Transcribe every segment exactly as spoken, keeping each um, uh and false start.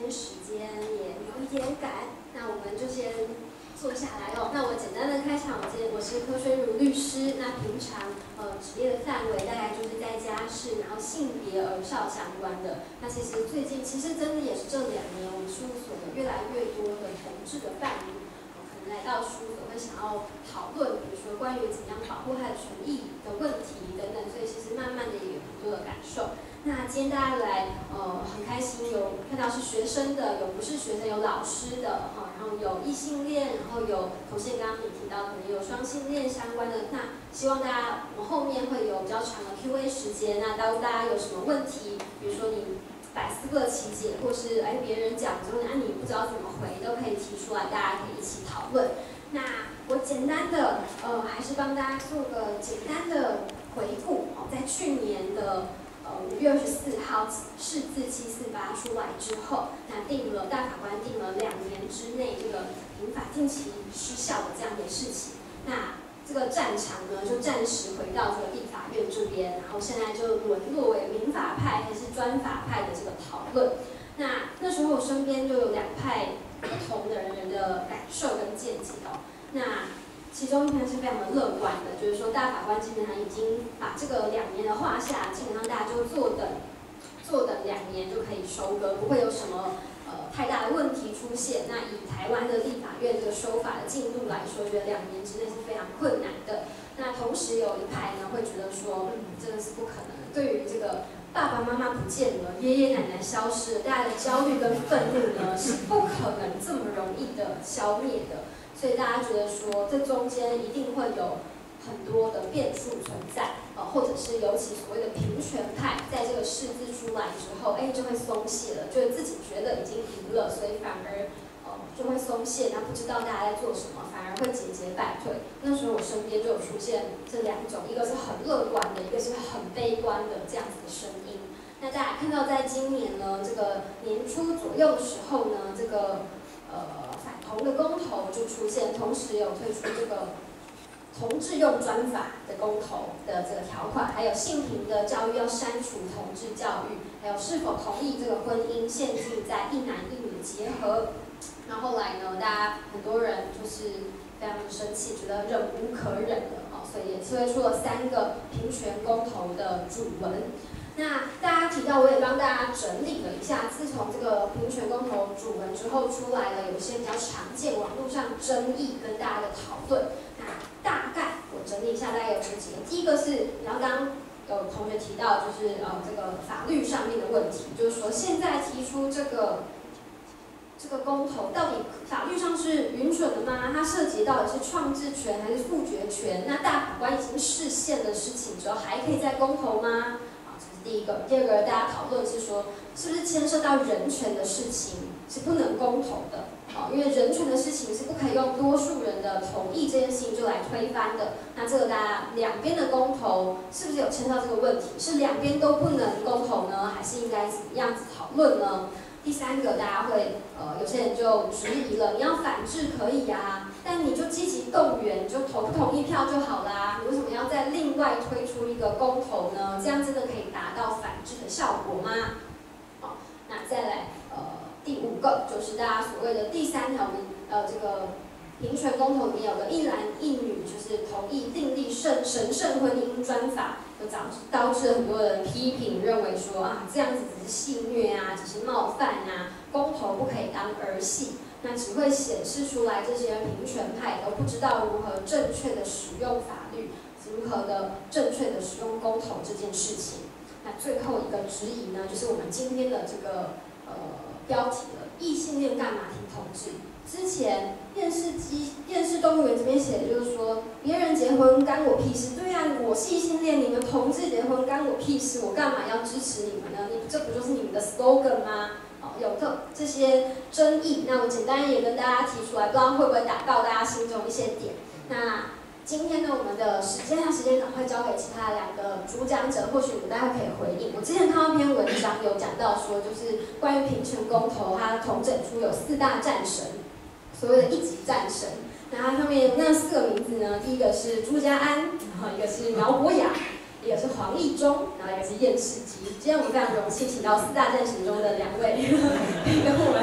天时间也有一点赶，那我们就先坐下来哦。那我简单的开场，我今天我是柯宣如律师。那平常呃职业的范围大概就是在家事，然后性别儿少相关的。那其实最近其实真的也是这两年，我们事务所有越来越多的同志的伴侣，呃、可能来到事务所会想要讨论，比如说关于怎样保护他的权益的问题等等。所以其实慢慢的也有很多的感受。那今天大家来，呃，很开心有看到是学生的，有不是学生，有老师的，哈、哦，然后有异性恋，然后有同性，刚刚你提到可能有双性恋相关的。那希望大家，我们后面会有比较长的 Q A 时间，那当大家有什么问题，比如说你百思不得其解，或是哎别人讲之后，那你不知道怎么回，都可以提出来，大家可以一起讨论。那我简单的，呃，还是帮大家做个简单的回顾哦，在去年的。呃，五月二十四号释字七四八出来之后，那定了大法官定了两年之内这个民法定期失效的这样的事情。那这个战场呢，就暂时回到这个立法院这边，然后现在就沦落为民法派还是专法派的这个讨论。那那时候我身边就有两派不同的人的感受跟见解哦。那其中一篇是非常的乐观的，就是说大法官基本上已经把这个两年的画下，基本上大家就坐等，坐等两年就可以收割，不会有什么呃太大的问题出现。那以台湾的立法院这个修法的进度来说，觉得两年之内是非常困难的。那同时有一派呢会觉得说，嗯，真的是不可能。对于这个爸爸妈妈不见了，爷爷奶奶消失了，大家的焦虑跟愤怒呢是不可能这么容易的消灭的。所以大家觉得说，这中间一定会有很多的变数存在，呃，或者是尤其所谓的平权派，在这个释字出来之后，哎，就会松懈了，就自己觉得已经赢了，所以反而呃就会松懈，那不知道大家在做什么，反而会节节败退。那时候我身边就有出现这两种，一个是很乐观的，一个是很悲观的这样子的声音。那大家看到，在今年呢，这个年初左右的时候呢，这个呃。同的公投就出现，同时有推出这个同志用专法的公投的这个条款，还有性平的教育要删除同志教育，还有是否同意这个婚姻限制在一男一女结合。那后来呢，大家很多人就是非常的生气，觉得忍无可忍了哦，所以也推出了三个平权公投的主文。那大家提到，我也帮大家整理了一下，自从这个平权公投主文之后出来了，有一些比较常见网络上争议跟大家的讨论。那大概我整理一下，大概有这几个。第一个是，然后刚刚有同学提到，就是呃这个法律上面的问题，就是说现在提出这个这个公投，到底法律上是允准的吗？它涉及到底是创制权还是复决权？那大法官已经释宪的事情之后，还可以再公投吗？第一个，第二个，大家讨论是说，是不是牵涉到人权的事情是不能公投的？哦，因为人权的事情是不可以用多数人的同意这件事情就来推翻的。那这个大家两边的公投是不是有牵涉到这个问题？是两边都不能公投呢，还是应该怎么样子讨论呢？第三个，大家会呃，有些人就质疑了，你要反制可以啊，但你就积极动员，你就投不同意票就好啦，你为什么要再另外推出一个公投呢？这样真的可以达到反制的效果吗？好，那再来呃第五个就是大家所谓的第三条，我们呃这个平权公投里面有个一男一女，就是同意订立圣神圣婚姻专法。就导导致很多人批评，认为说啊，这样子只是戏谑啊，只是冒犯啊，公投不可以当儿戏，那只会显示出来这些平权派都不知道如何正确的使用法律，如何的正确的使用公投这件事情。那最后一个质疑呢，就是我们今天的这个呃标题了，异性恋干嘛挺同志？之前电视机电视动物园这边写的就是说，别人结婚干我屁事。对啊，我是异性恋，你们同志结婚干我屁事，我干嘛要支持你们呢？你这不就是你们的 slogan 吗？哦，有这这些争议，那我简单也跟大家提出来，不知道会不会打到大家心中一些点。那今天呢，我们的时间和时间赶快交给其他两个主讲者，或许你们待会可以回应。我之前看到一篇文章有讲到说，就是关于平权公投，它统整出有四大战神。所谓的一级战神，那它上面那四个名字呢？第一个是朱家安，然后一个是苗博雅，一个是黄义中，然后一个是验视机。今天我们非常荣幸请到四大战神中的两位，跟我们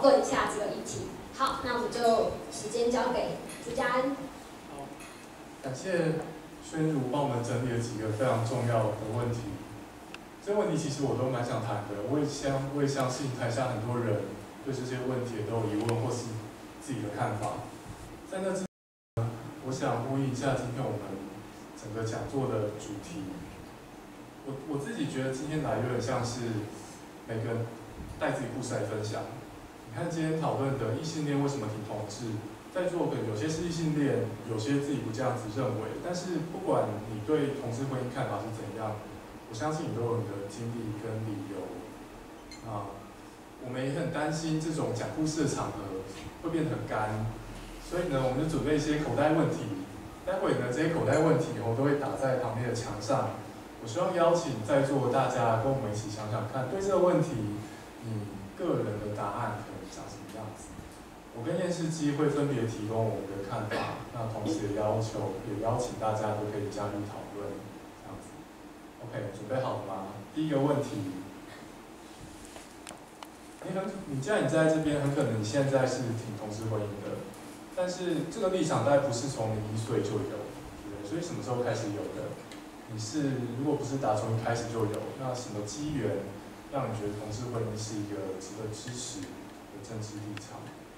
论一下这个议题。好，那我们就时间交给朱家安。 好，感谢宣如帮我们整理了几个非常重要的问题。这些问题其实我都蛮想谈的，我也相我也相信台下很多人对这些问题都有疑问或是自己的看法。在那之前，我想呼应一下今天我们整个讲座的主题。我我自己觉得今天来有点像是每个人带自己故事来分享。你看今天讨论的异性恋为什么挺同志，在座的有些是异性恋，有些自己不这样子认为。但是不管你对同志婚姻看法是怎样，我相信你都有你的经历跟理由。啊，我们也很担心这种讲故事的场合会变得很干，所以呢，我们就准备一些口袋问题。待会呢，这些口袋问题我都会打在旁边的墙上。我希望邀请在座大家跟我们一起想想看，对这个问题，你个人的答案可能长什么样子？我跟验视机会分别提供我们的看法，那同时也要求也邀请大家都可以加入讨论，这样子。OK， 准备好了吗？第一个问题，你很你既然你在这边，很可能你现在是挺同志婚姻的，但是这个立场大概不是从你一岁就有，对不对？所以什么时候开始有的？你是如果不是打从一开始就有，那什么机缘让你觉得同志婚姻是一个值得支持的政治立场？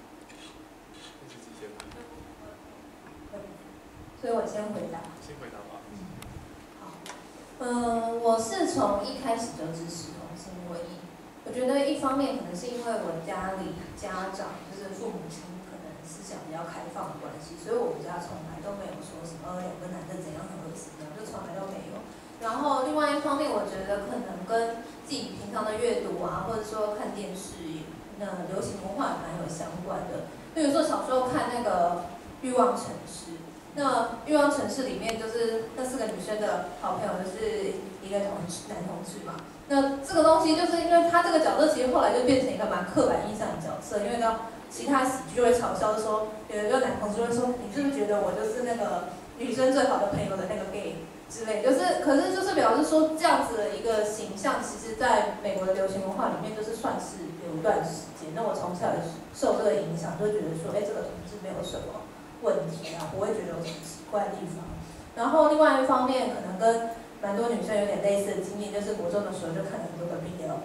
所以我先回答。 先回答吧。 嗯，好。嗯，我是从一开始就支持同性婚姻。我觉得一方面可能是因为我家里家长就是父母亲可能思想比较开放的关系，所以我们家从来都没有说什么两个男的怎样很恶心的，就从来都没有。然后另外一方面，我觉得可能跟自己平常的阅读啊，或者说看电视，那流行文化也蛮有相关的。比如说小时候看那个《欲望城市》，那《欲望城市》里面就是那四个女生的好朋友就是一个同志男同志嘛。那这个东西就是因为他这个角色其实后来就变成一个蛮刻板印象的角色，因为到其他喜剧就会嘲笑说，有一个男同志会说，你是不是觉得我就是那个女生最好的朋友的那个 gay？之类，就是可是就是表示说这样子的一个形象，其实在美国的流行文化里面就是算是有一段时间。那我从小也受这个影响，就觉得说，哎，这个同志没有什么问题啊，不会觉得有什么奇怪的地方。然后另外一方面，可能跟蛮多女生有点类似的经验，就是国中的时候就看了很多个 B L。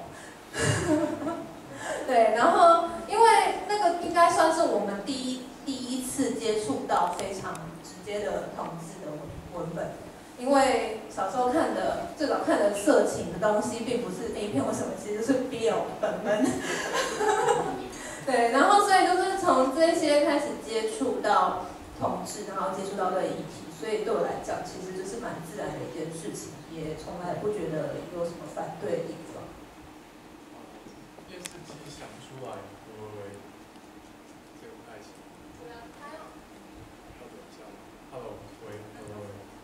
对，然后因为那个应该算是我们第一第一次接触到非常直接的同志的文本。因为小时候看的最早看的色情的东西，并不是 A 片或什么，其实就是 B L 本本。对，然后所以就是从这些开始接触到同志，然后接触到这个议题，所以对我来讲，其实就是蛮自然的一件事情，也从来不觉得有什么反对的地方。 电视机想出来，喂喂喂，这个不太行。 对啊，他要。 要等一下吗 ？Hello， 喂，喂喂喂。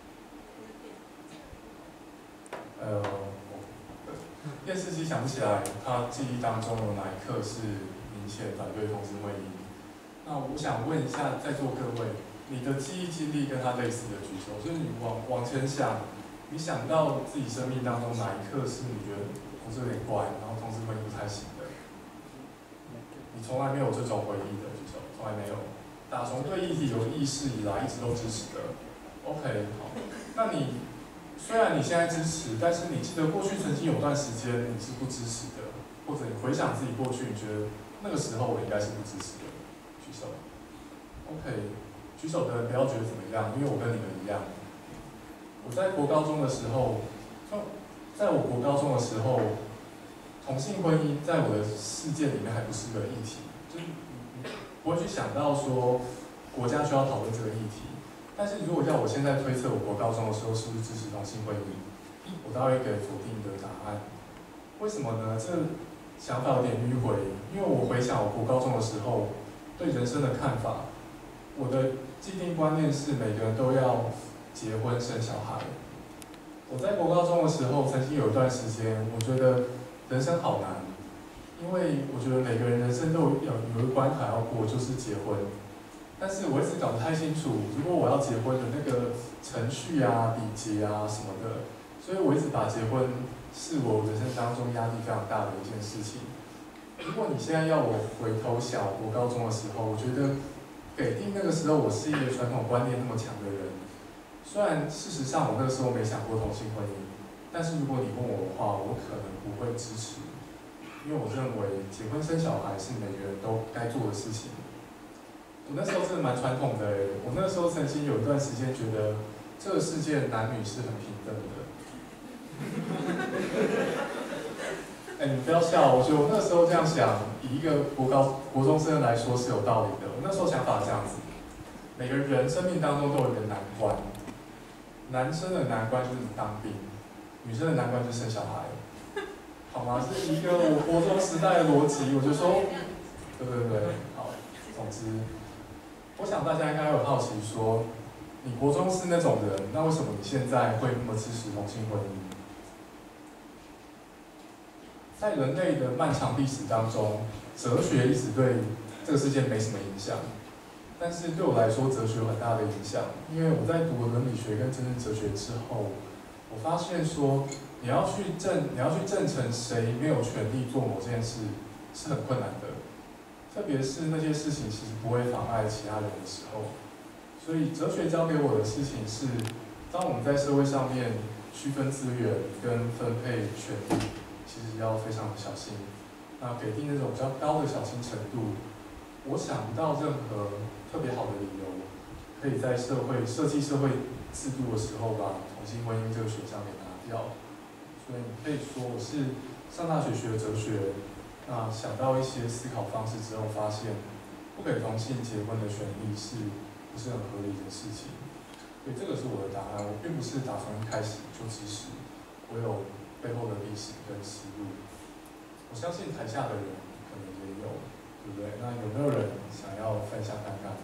呃，电视机想不起来，他记忆当中有哪一刻是明显反对同志婚姻？那我想问一下在座各位，你的记忆经历跟他类似的举手，就是你往往前想，你想到自己生命当中哪一刻是你觉得同志有点怪，然后同志婚姻不太行的？你从来没有这种回忆的举手，从来没有。打从对议题有意识以来，一直都支持的。OK， 好，那你。虽然你现在支持，但是你记得过去曾经有段时间你是不支持的，或者你回想自己过去，你觉得那个时候我应该是不支持的，举手。OK， 举手的人不要觉得怎么样，因为我跟你们一样。我在国高中的时候，在我国高中的时候，同性婚姻在我的世界里面还不是个议题，就是你不会去想到说国家需要讨论这个议题。但是如果要我现在推测我国高中的时候是不是支持同性婚姻，我大概给否定的答案。为什么呢？这想法有点迂回，因为我回想我国高中的时候对人生的看法，我的既定观念是每个人都要结婚生小孩。我在国高中的时候，曾经有一段时间，我觉得人生好难，因为我觉得每个人人生都有有一个关卡要过，就是结婚。但是我一直搞不太清楚，如果我要结婚的那个程序啊、礼节啊什么的，所以我一直把结婚是我人生当中压力非常大的一件事情。 如果你现在要我回头想我高中的时候，我觉得给定那个时候我是一个传统观念那么强的人，虽然事实上我那个时候没想过同性婚姻，但是如果你问我的话，我可能不会支持，因为我认为结婚生小孩是每个人都该做的事情。我那时候真的蛮传统的哎，我那时候曾经有一段时间觉得这个世界男女是很平等的。哎，你不要笑，我觉得我那时候这样想，以一个国高国中生来说是有道理的。我那时候想法这样子，每个人生命当中都有一个难关，男生的难关就是当兵，女生的难关就是生小孩，好吗？是一个我国中时代的逻辑，我就说，对对对，好，总之。我想大家应该有好奇说，你国中是那种人，那为什么你现在会那么支持同性婚姻？在人类的漫长历史当中，哲学一直对这个世界没什么影响，但是对我来说，哲学有很大的影响。因为我在读了伦理学跟政治哲学之后，我发现说，你要去证，你要去证成谁没有权利做某件事，是很困难的。特别是那些事情其实不会妨碍其他人的时候，所以哲学教给我的事情是，当我们在社会上面区分资源跟分配权利，其实要非常的小心。那给定那种比较高的小心程度，我想不到任何特别好的理由，可以在社会设计社会制度的时候把同性婚姻这个选项给拿掉。所以你可以说我是上大学学的哲学。那想到一些思考方式之后，发现不给同性结婚的权利是不是很合理的事情？所以这个是我的答案。我并不是打算一开始就支持，我有背后的历史跟思路。我相信台下的人可能也有，对不对？那有没有人想要分享看看？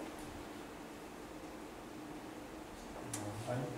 来。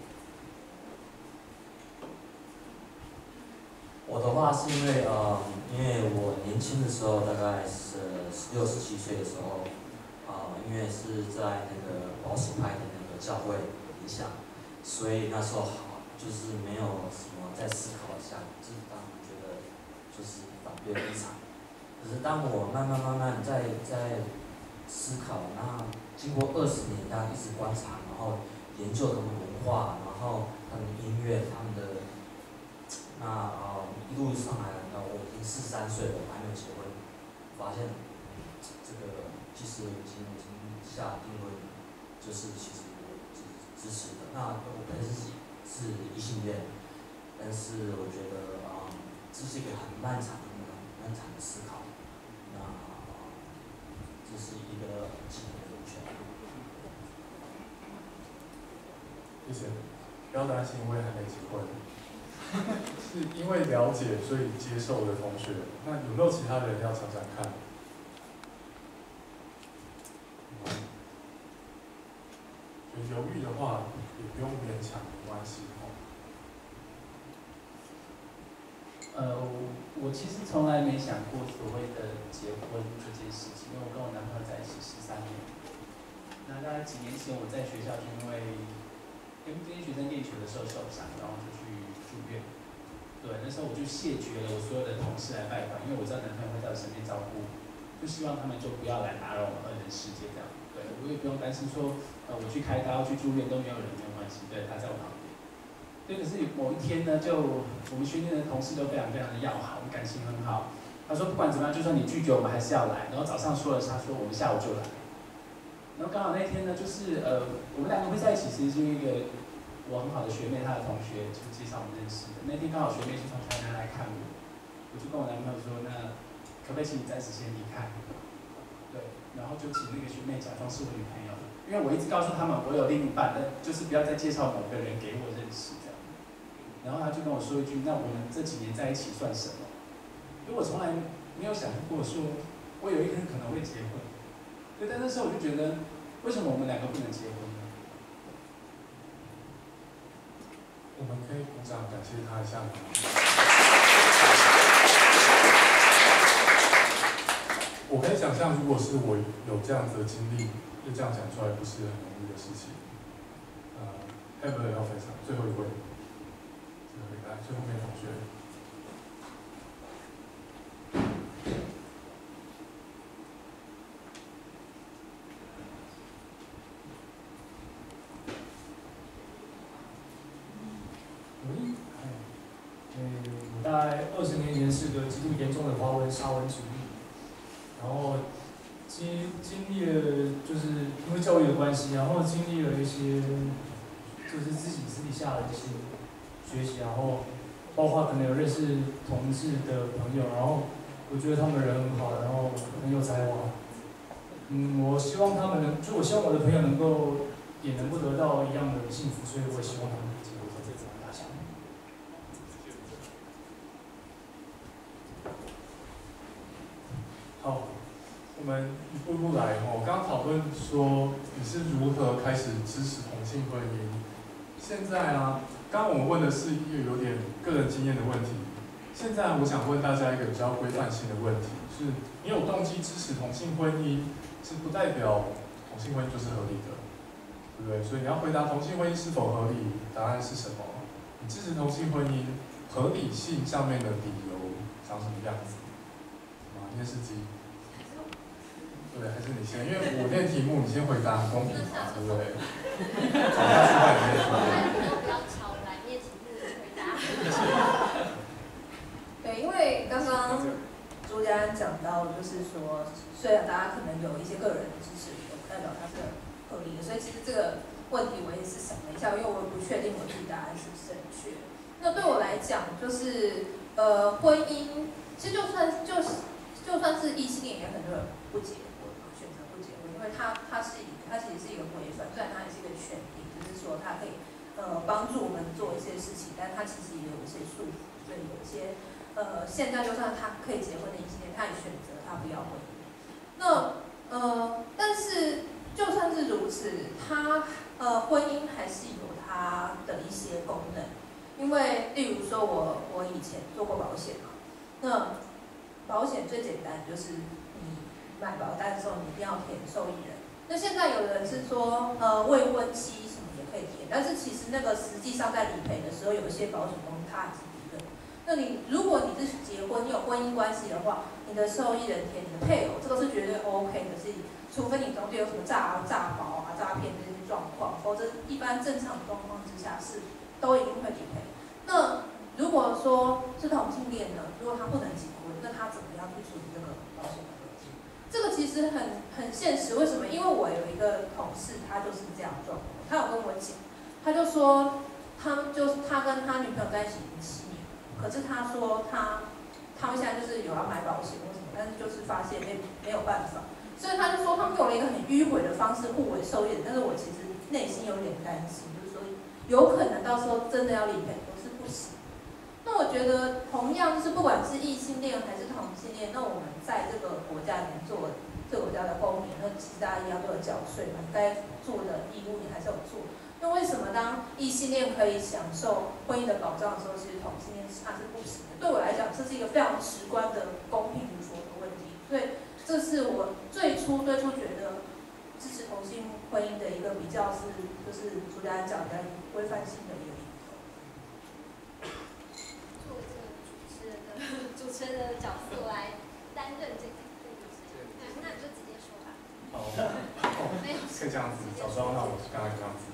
我的话是因为呃，因为我年轻的时候，大概是十六、十七岁的时候，啊、呃，因为是在那个保守派的那个教会影响，所以那时候好就是没有什么在思考一下，就是当觉得就是反对立场。可是当我慢慢慢慢在在思考，那经过二十年，大家一直观察，然后研究他们文化，然后他们音乐，他们的那呃。一路上来，那我已经四十三岁了，我还没有结婚。发现这个其实已经已经下定论，就是其实我支支持的。那我本身是是异性恋，但是我觉得啊、呃，这是一个很漫长的、漫长的思考。那、呃、这是一个基本的人权。 谢谢，不要担心，我也还没结婚。是因为了解所以接受的同学，那有没有其他人要讲讲看？有犹豫的话，也不用勉强，没关系哦。 呃，我其实从来没想过所谓的结婚这件事情，因为我跟我男朋友在一起十三年。那大概几年前我在学校就因为跟这些学生练球的时候受伤，然后就去住院。对，那时候我就谢绝了我所有的同事来拜访，因为我知道男朋友会在我身边照顾，就希望他们就不要来打扰我们二人世界这样。对，我也不用担心说，呃，我去开刀去住院都没有人，没有关系，对，他在我旁边。对，可是某一天呢，就我们学院的同事都非常非常的要好，我们感情很好。他说不管怎么样，就算你拒绝我们还是要来。然后早上说了，他说我们下午就来。然后刚好那天呢，就是呃，我们两个会在一起，其实是一个我很好的学妹，她的同学就介绍我们认识的。那天刚好学妹是从台南来看我，我就跟我男朋友说，那可不可以请你暂时先离开？对，然后就请那个学妹假装是我女朋友，因为我一直告诉他们我有另一半，但就是不要再介绍某个人给我认识这样。然后他就跟我说一句，那我们这几年在一起算什么？因为我从来没有想过说，我有一天可能会结婚。对，但那时候我就觉得，为什么我们两个不能结婚呢？ 我们可以鼓掌感谢他一下吗？我可以想象，如果是我有这样子的经历，就这样讲出来，不是很容易的事情。呃，还有没有人要分享？最后一位，最后一位，来，最后面的同学。 大概二十年前是个极度严重的华文沙文主义，然后经经历了就是因为教育的关系，然后经历了一些就是自己私底下的一些学习，然后包括可能有认识同志的朋友，然后我觉得他们人很好，然后很有才华。嗯，我希望他们能，就我希望我的朋友能够也能够得到一样的幸福，所以我也希望他们结果在这种大项目。 好，我们一步一步来哦。刚刚讨论说你是如何开始支持同性婚姻，现在啊，刚刚我们问的是一个有点个人经验的问题。现在我想问大家一个比较规范性的问题，是你有动机支持同性婚姻，是不代表同性婚姻就是合理的，对不对？所以你要回答同性婚姻是否合理，答案是什么？你支持同性婚姻合理性上面的理由长什么样子？啊，验视机。对，还是你先，因为我念题目，你先回答，公平嘛，对不对？吵架是换你念题目。 不要吵来念题目回答。 对，因为刚刚朱家安讲到，就是说，虽然大家可能有一些个人的支持，不代表它是合理的，所以其实这个问题我也是想了一下，因为我不确定我自己答案是不是正确。那对我来讲，就是呃，婚姻，其实就算就是就算是异性恋，也很多人不结婚，选择不结婚，因为它它是它其实是一个规范，虽然它也是一个权利，只是说它可以呃帮助我们做一些事情，但它其实也有一些束缚，所以有一些。呃，现在就算他可以结婚的异性恋，他也选择他不要婚姻。那呃，但是就算是如此，他呃婚姻还是有它的一些功能。因为例如说我我以前做过保险嘛，那保险最简单就是你买保单的时候你一定要填受益人。那现在有人是说呃未婚妻什么也可以填，但是其实那个实际上在理赔的时候，有一些保险公司它还是不认。那你如果你是结婚，你有婚姻关系的话，你的受益人填你的配偶，这个是绝对 OK 的，是除非你中间有什么诈诈保啊、诈骗这些状况，否则一般正常状况之下是都一定会理赔。那如果说是同性恋呢，如果他不能结婚，那他怎么样去处理这个保险的问题？这个其实很很现实，为什么？因为我有一个同事，他就是这样状况，他有跟我讲，他就说他就是他跟他女朋友在一起已经七年。可是他说他他们现在就是有要买保险或什么，但是就是发现没没有办法，所以他就说他们用了一个很迂回的方式互为受益人，但是我其实内心有点担心，就是说有可能到时候真的要理赔都是不行。那我觉得同样就是不管是异性恋还是同性恋，那我们在这个国家里面做这个国家的公民，那其实大家一样都有缴税嘛，该做的义务你还是有做。那为什么当异性恋可以享受婚姻的保障的时候，其实同性恋它是不行的？对我来讲，这是一个非常直观的公平与否的问题。所以，这是我最初最初觉得支持同性婚姻的一个比较是，就是朱家安讲的规范性的一个理由。 作为这个主持人的主持人的角色来担任这个这个主持人，那那你就直接说吧。 好，可以这样子，早知道那我刚才这样子。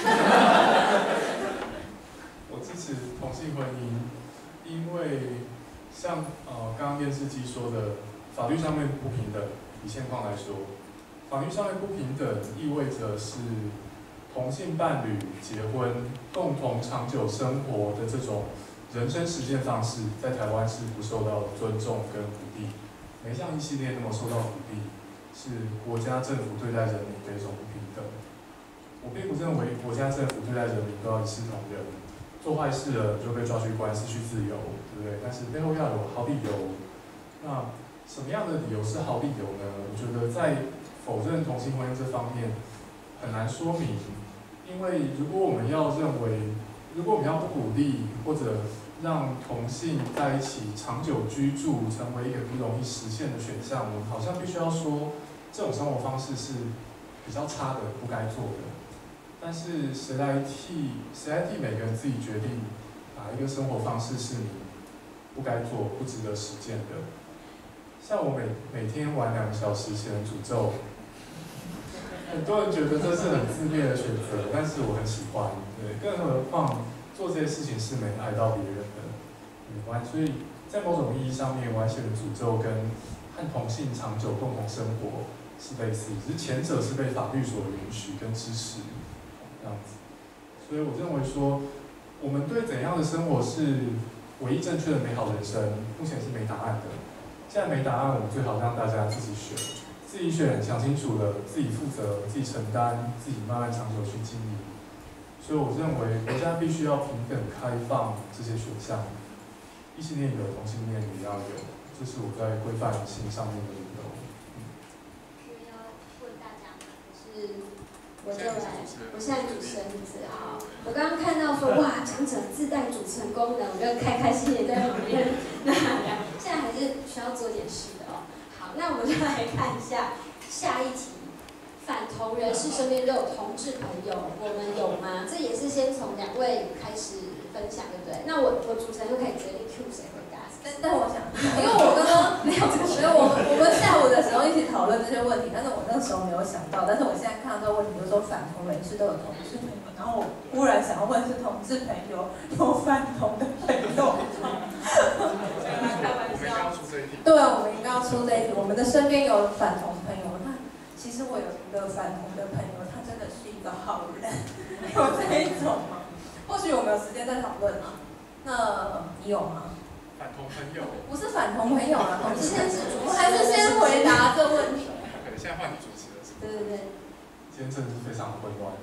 我支持同性婚姻，因为像呃刚刚电视机说的，法律上面不平等，以现况来说，法律上面不平等意味着是同性伴侣结婚、共同长久生活的这种人生实践方式，在台湾是不受到尊重跟鼓励，没像异性恋那么受到鼓励，是国家政府对待人民的一种不平等。我并不认为国家政府对待人民都要一视同仁，做坏事了就被抓去关，失去自由，对不对？但是背后要有好理由。那什么样的理由是好理由呢？我觉得在否认同性婚姻这方面很难说明，因为如果我们要认为，如果我们要不鼓励或者让同性在一起长久居住成为一个不容易实现的选项，我们好像必须要说这种生活方式是比较差的，不该做的。但是谁来替谁来替每个人自己决定哪一个生活方式是你不该做、不值得实践的？像我每每天玩两个小时写人诅咒，很多人觉得这是很自恋的选择，但是我很喜欢。对，更何况做这些事情是没爱到别人的。对， 有关，所以在某种意义上面，完全的诅咒跟和同性长久共同生活是类似，只是前者是被法律所允许跟支持这样子。所以我认为说，我们对怎样的生活是唯一正确的美好人生，目前是没答案的。既然没答案，我们最好让大家自己选，自己选，想清楚了，自己负责，自己承担，自己慢慢长久去经营。所以我认为国家必须要平等开放这些选项，异性恋有，同性恋也要有，这是我在规范性上面的理由。 是要问大家吗？还是我就来？我现在主持人是好。我刚刚看到说哇，讲者自带主持人功能，我就开开心心在旁边。那现在还是需要做点事的哦。好，那我们就来看一下下一题。反同人士身边都有同志朋友，我们有吗？这也是先从两位开始分享，对不对？那我我主持人就可以决定 Q 谁回答。 但但我想，因为我刚刚没有这个，所以我们我们下午的时候一起讨论这些问题，但是我那时候没有想到，但是我现在看到这个问题，就是说反同人士都有同志朋友，然后我忽然想要问是同志朋友有反同的朋友吗？开玩笑。对，我们应该要出这一题。我们的身边有反同朋友，那其实我有一个反同的朋友，他真的是一个好人，有这一种吗？或许我们有时间再讨论啊。那你有吗？ 反同朋友？ 不是反同朋友啊，我们先我还是先回答这问题。 OK， 现在换你主持了，是对对对。 今天真的是非常混乱。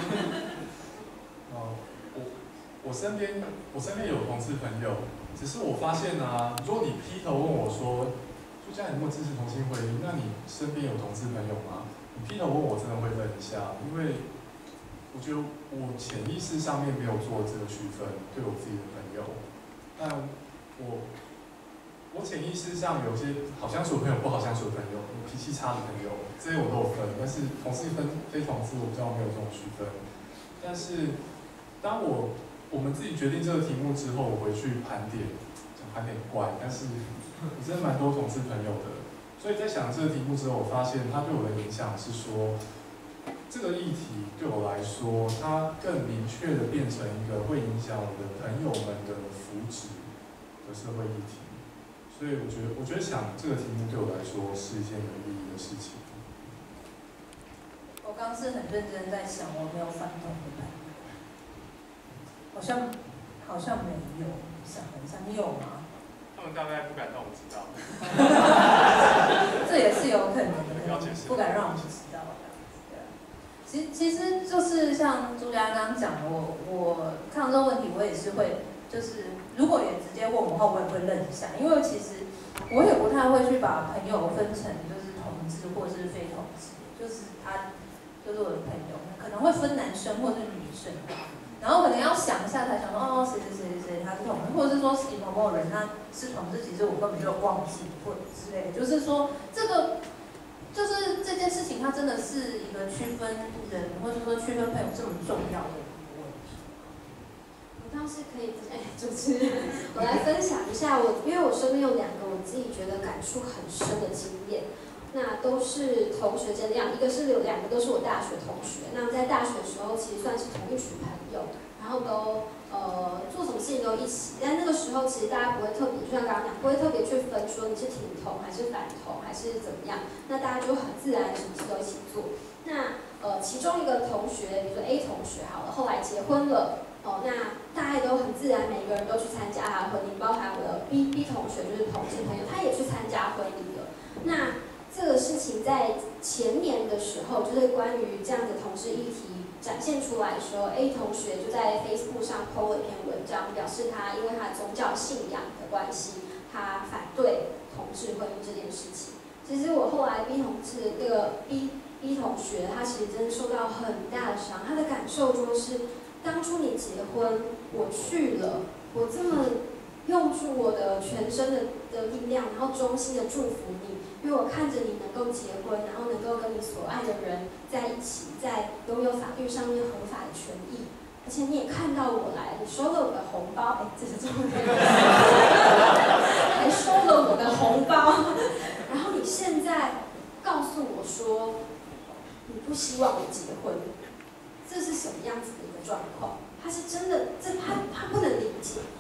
哦，我我身边我身边有同志朋友，只是我发现啊，如果你劈头问我说，就这样你有没有支持同性婚姻？那你身边有同志朋友吗？你劈头问我，真的会愣一下，因为我觉得我潜意识上面没有做这个区分，对我自己的朋友，但我我潜意识上有些好相处的朋友，不好相处的朋友，脾气差的朋友，这些我都有分，但是同志分非同志，我比较没有这种区分。但是当我我们自己决定这个题目之后，我回去盘点，讲盘点怪，但是我真的蛮多同志朋友的，所以在想这个题目之后，我发现它对我的影响是说，这个议题对我来说，它更明确的变成一个会影响我的朋友们的福祉的社会议题。所以我觉得，我觉得想这个题目对我来说是一件有意义的事情。 我刚是很认真在想，我没有反动的朋友，好像好像没有，想了一下，你有吗？ 他们大概不敢让我知道。 这也是有可能的，不敢让我们知道的。对啊，其实其实就是像朱家刚刚讲的，我我看到这个问题，我也是会。就是如果也直接问我的话，我也会愣一下，因为其实我也不太会去把朋友分成就是同志或是非同志，就是他就是我的朋友，可能会分男生或是女生，然后可能要想一下才想说哦谁谁谁谁他是同志，或者是说某某人他是同志，其实我根本就忘记或者之类的，就是说这个就是这件事情，它真的是一个区分人或者说区分朋友这么重要的。 我倒是可以，哎，主持人，我来分享一下我，因为我身边有两个我自己觉得感触很深的经验，那都是同学间两，一个是有两个都是我大学同学，那在大学的时候其实算是同一群朋友，然后都呃做什么事情都一起，但那个时候其实大家不会特别，就像刚刚讲，不会特别去分说你是挺同还是反同还是怎么样，那大家就很自然什么事都一起做。那呃其中一个同学，比如说 A 同学好了，后来结婚了。哦，那大家都很自然，每个人都去参加他的婚礼，包含我的 B B 同学，就是同志朋友，他也去参加婚礼了。那这个事情在前年的时候，就是关于这样的同志议题展现出来的时候 ，A 同学就在 Facebook 上 po 了一篇文章，表示他因为他宗教信仰的关系，他反对同志婚姻这件事情。其实我后来 B 同志那个 B B 同学，他其实真的受到很大的伤，他的感受就是。当初你结婚，我去了，我这么用出我的全身的的力量，然后衷心的祝福你，因为我看着你能够结婚，然后能够跟你所爱的人在一起，在拥有法律上面合法的权益，而且你也看到我来，你收了我的红包，哎，这是重点，还收了我的红包，然后你现在告诉我说，你不希望我结婚。这是什么样子的一个状况？他是真的，这他他不能理解。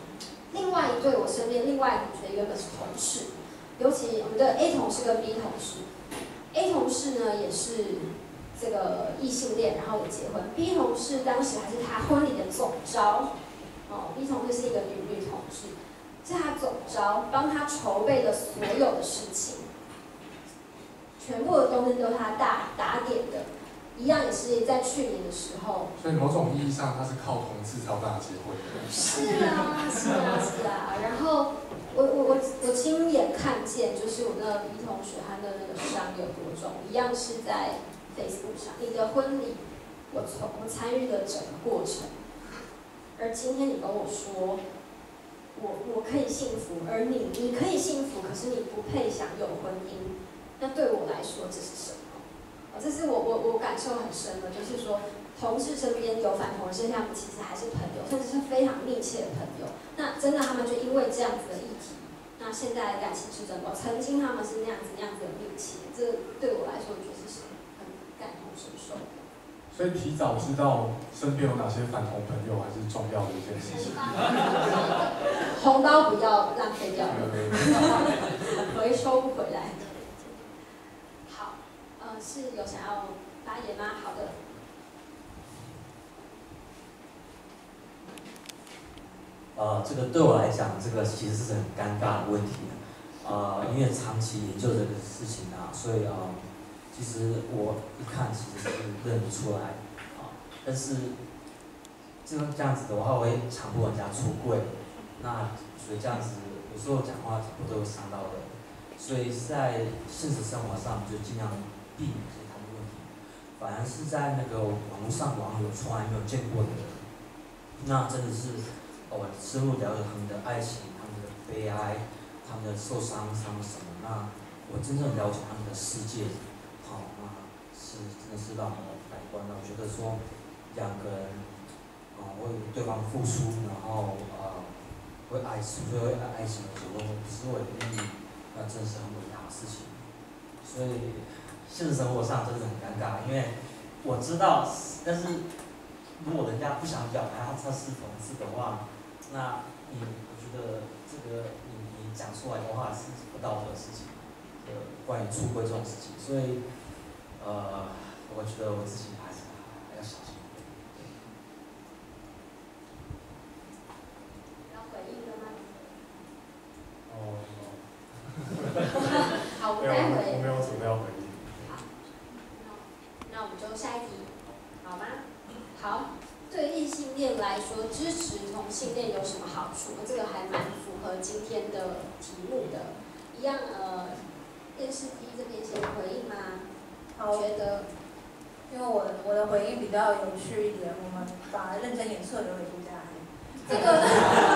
另外一对我身边另外一个同学原本是同事，尤其我们的 A 同事跟 B 同事 ，A 同事呢也是这个异性恋，然后也结婚 ，B 同事当时还是他婚礼的总召，哦 ，B 同事是一个女女同事，是他总召，帮他筹备的所有的事情，全部的东西都是他打打点的。一样也是在去年的时候， 所以某种意义上，他是靠同志才有办法结婚的。 是啊，是啊，是啊。然后我我我我亲眼看见，就是我那个 B 同学他的那个伤有多重，一样是在 Facebook 上，你的婚礼，我从我参与了整个过程，而今天你跟我说，我我可以幸福，而你你可以幸福，可是你不配享有婚姻，那对我来说这是什么？这是我我我感受很深的，就是说，同事身边有反同事，他们其实还是朋友，甚至是非常密切的朋友。那真的他们就因为这样子的议题，那现在的感情是真的。曾经他们是那样子那样子的密切，这对我来说，我觉得是很感同身受的。 所以提早知道身边有哪些反同朋友，还是重要的一件事情。 红包不要浪费掉，回收不回来。是有想要发言吗？好的。 呃，这个对我来讲，这个其实是很尴尬的问题。呃，因为长期研究这个事情啊，所以呃，其实我一看其实是认不出来啊。但是这样这样子的话，我会强迫人家出柜，那所以这样子有时候讲话我都会伤到人，所以在现实生活上就尽量避免这些他们问题，反而是在那个网络上网友从来没有见过的人，那真的是我、哦、深入了解他们的爱情、他们的悲哀、他们的受伤、他们什么，那我真正了解他们的世界，好、哦，那是真的是让我改观了。我觉得说两个人啊、呃、为对方付出，然后呃为爱纯粹为爱情而活，不是为了利益，那真是很伟大的事情。所以现实生活上真的很尴尬，因为我知道，但是如果人家不想表达他是同志的话，那你我觉得这个你你讲出来的话是不道德的事情，呃，关于出轨这种事情，所以呃，我觉得我自己还是还要小心。 要回应的吗？ 哦， 好，我没有， 待会。 我没有准备要回应。 好，那我们就下一题，好吗？好。对异性恋来说，支持同性恋有什么好处？这个还蛮符合今天的题目的。一样，呃，电视机这边先回应吗？ 好， 觉得， 因为我我的回应比较有趣一点，我们把认真演出留给大家。这个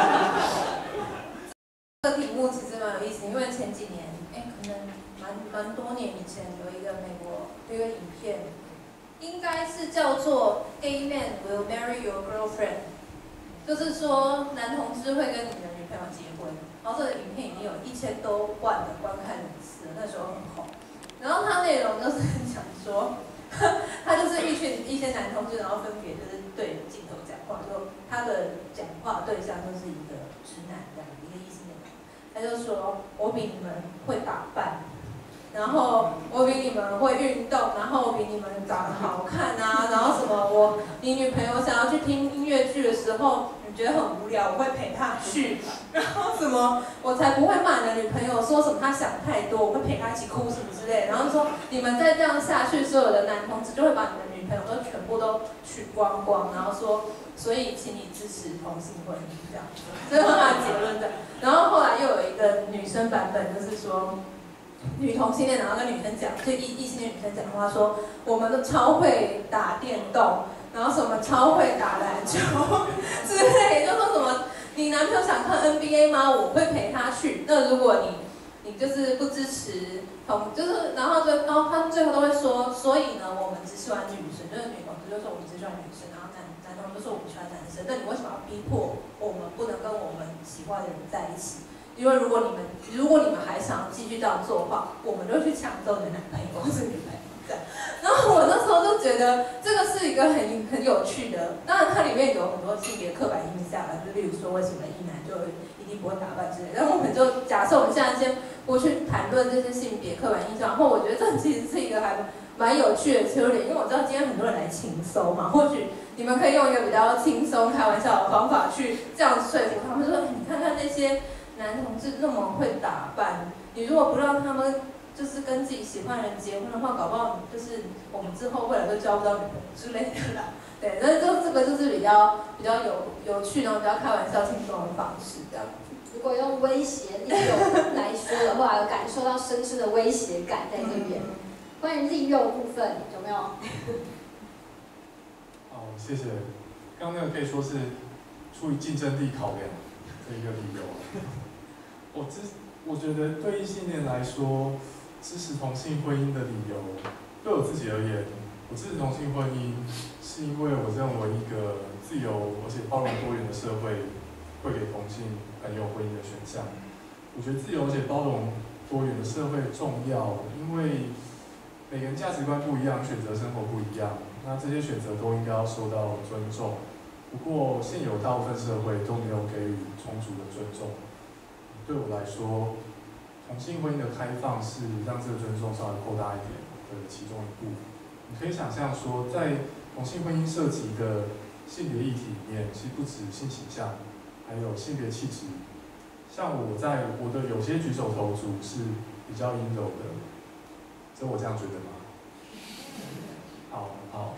这个题目其实蛮有意思，因为前几年，哎，可能蛮蛮多年以前有一个美国有一个影片。应该是叫做 "Gay man will marry your girlfriend"， 就是说男同志会跟你的女朋友结婚。然后这个影片已经有一千多万的观看人次了，那时候很红。然后它内容就是讲说，他就是一群一些男同志，然后分别就是对镜头讲话，就他的讲话对象就是一个直男这样，一个异性恋。他就说："我比你们会打扮。"然后我比你们会运动，然后我比你们长得好看啊，然后什么我你女朋友想要去听音乐剧的时候，你觉得很无聊，我会陪她去，然后什么我才不会骂你的女朋友说什么她想太多，我会陪她一起哭什么之类的，然后说你们再这样下去，所有的男同志就会把你的女朋友都全部都取光光，然后说所以请你支持同性婚姻这样，这是他的结论的。然后后来又有一个女生版本，就是说。女同性恋，然后跟女生讲，就异异性恋女生讲话说，我们都超会打电动，然后什么超会打篮球之类，就说什么你男朋友想看 N B A 吗？我会陪他去。那如果你你就是不支持同，就是然后就然后他最后都会说，所以呢，我们只喜欢女生，就是女同志就说我们只喜欢女生，然后男男同志就说我们喜欢男生，那你为什么要逼迫我们不能跟我们喜欢的人在一起？因为如果你们如果你们还想要继续这样做的话，我们就会去抢走你的男朋友或者女朋友这样。然后我那时候就觉得这个是一个很很有趣的，当然它里面有很多性别刻板印象啊，就例如说为什么异男就一定力不会打扮之类的。然后我们就假设我们现在先不去谈论这些性别刻板印象，然后我觉得这其实是一个还蛮有趣的切入点，因为我知道今天很多人来轻松嘛，或许你们可以用一个比较轻松开玩笑的方法去这样说服他们说，你看看那些男同志那么会打扮，你如果不让他们就是跟自己喜欢的人结婚的话，搞不好就是我们之后未来都交不到女朋友之类的啦。对，那就这个就是比较比较有有趣，然后比较开玩笑轻松的方式这样。 如果用威胁利诱来说的话，有感受到深深的威胁感在这边。嗯、关于利诱部分有没有？ 好，谢谢。刚刚那个可以说是出于竞争力考量的一个理由。我支，我觉得对异性恋来说，支持同性婚姻的理由，对我自己而言，我支持同性婚姻，是因为我认为一个自由而且包容多元的社会，会给同性朋友婚姻的选项。我觉得自由而且包容多元的社会重要，因为每个人价值观不一样，选择生活不一样，那这些选择都应该要受到尊重。不过现有大部分社会都没有给予充足的尊重。对我来说，同性婚姻的开放是让这个尊重稍微扩大一点的其中一步。你可以想象说，在同性婚姻涉及的性别议题里面，其实不止性倾向，还有性别气质。像我在我的有些举手投足是比较阴柔的，只有我这样觉得吗？好好。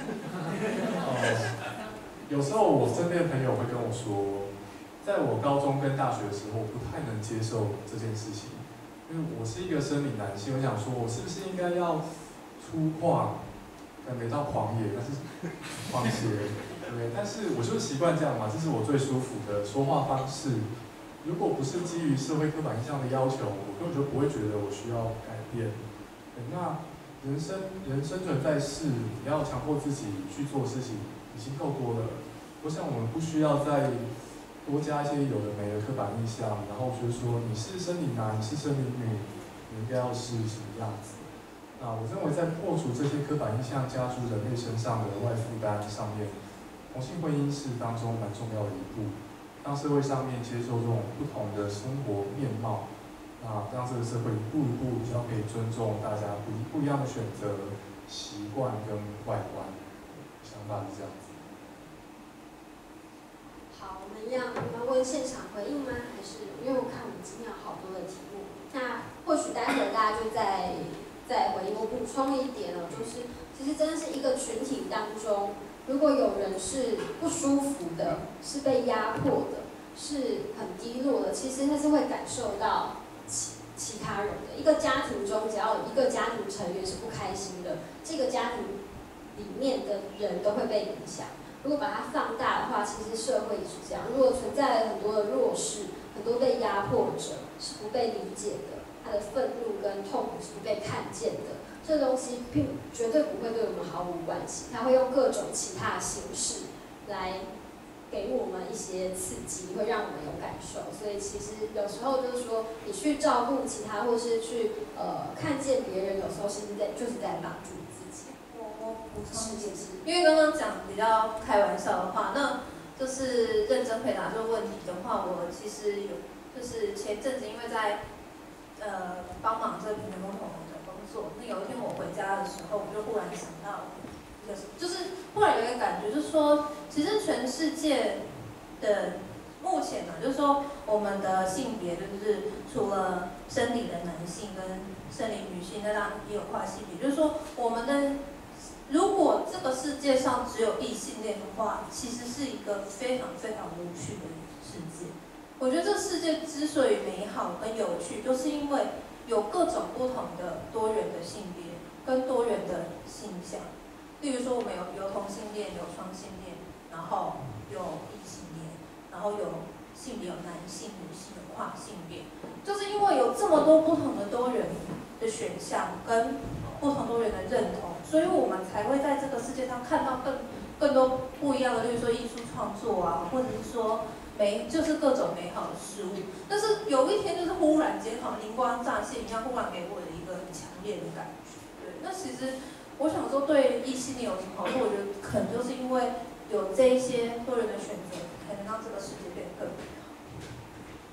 哦，有时候我身边的朋友会跟我说，在我高中跟大学的时候，我不太能接受这件事情，因为我是一个生理男性，我想说，我是不是应该要粗犷，但没到狂野，但是狂野，对，但是我就是习惯这样嘛，这是我最舒服的说话方式。如果不是基于社会刻板印象的要求，我根本就不会觉得我需要改变。那人生人生存在世，你要强迫自己去做事情，已经够多了。我想我们不需要再多加一些有的没的刻板印象，然后就是说你是生理男，你是生理女，你应该要是什么样子。那我认为在破除这些刻板印象加诸人类身上的额外负担上面，同性婚姻是当中蛮重要的一步。让社会上面接受这种不同的生活面貌，那让这个社会一步一步比较可以尊重大家不不一样的选择、习惯跟外观。想法是这样子。 好，我们一样，我们问现场回应吗？还是因为我看我们今天有好多的题目，那或许待会儿大家就再再回应。我补充一点哦，就是其实真的是一个群体当中。如果有人是不舒服的，是被压迫的，是很低落的，其实他是会感受到其其他人的。一个家庭中，只要有一个家庭成员是不开心的，这个家庭里面的人都会被影响。如果把它放大的话，其实社会也是这样。如果存在了很多的弱势，很多被压迫者是不被理解的，他的愤怒跟痛苦是不被看见的。这东西并绝对不会对我们毫无关系，它会用各种其他形式来给我们一些刺激，会让我们有感受。所以其实有时候就是说，你去照顾其他，或是去呃看见别人，有时候其实在就是在帮助自己。 我我补充一点， 是因为刚刚讲比较开玩笑的话，那就是认真回答这个问题的话，我其实有就是前阵子因为在呃帮忙这个平权共同的工作，那有一天我回家的时候，我就忽然想到一个，就是忽然有一个感觉，就是说，其实全世界的目前呢，就是说我们的性别就是除了生理的男性跟生理女性，那当然也有跨性别，就是说我们的。如果这个世界上只有异性恋的话，其实是一个非常非常无趣的世界。我觉得这个世界之所以美好跟有趣，就是因为有各种不同的多元的性别跟多元的性向。例如说，我们有有同性恋，有双性恋，然后有异性恋，然后有性别有男性、女性、有跨性别，就是因为有这么多不同的多元的选项跟不同多元的认同。所以我们才会在这个世界上看到更更多不一样的，例如说艺术创作啊，或者是说美，就是各种美好的事物。但是有一天就是忽然间，好像灵光乍现一样，忽然给我的一个很强烈的感觉。对，那其实我想说，对异性恋有什么好处？我觉得可能就是因为有这一些多元的选择，才能让这个世界变得更美好。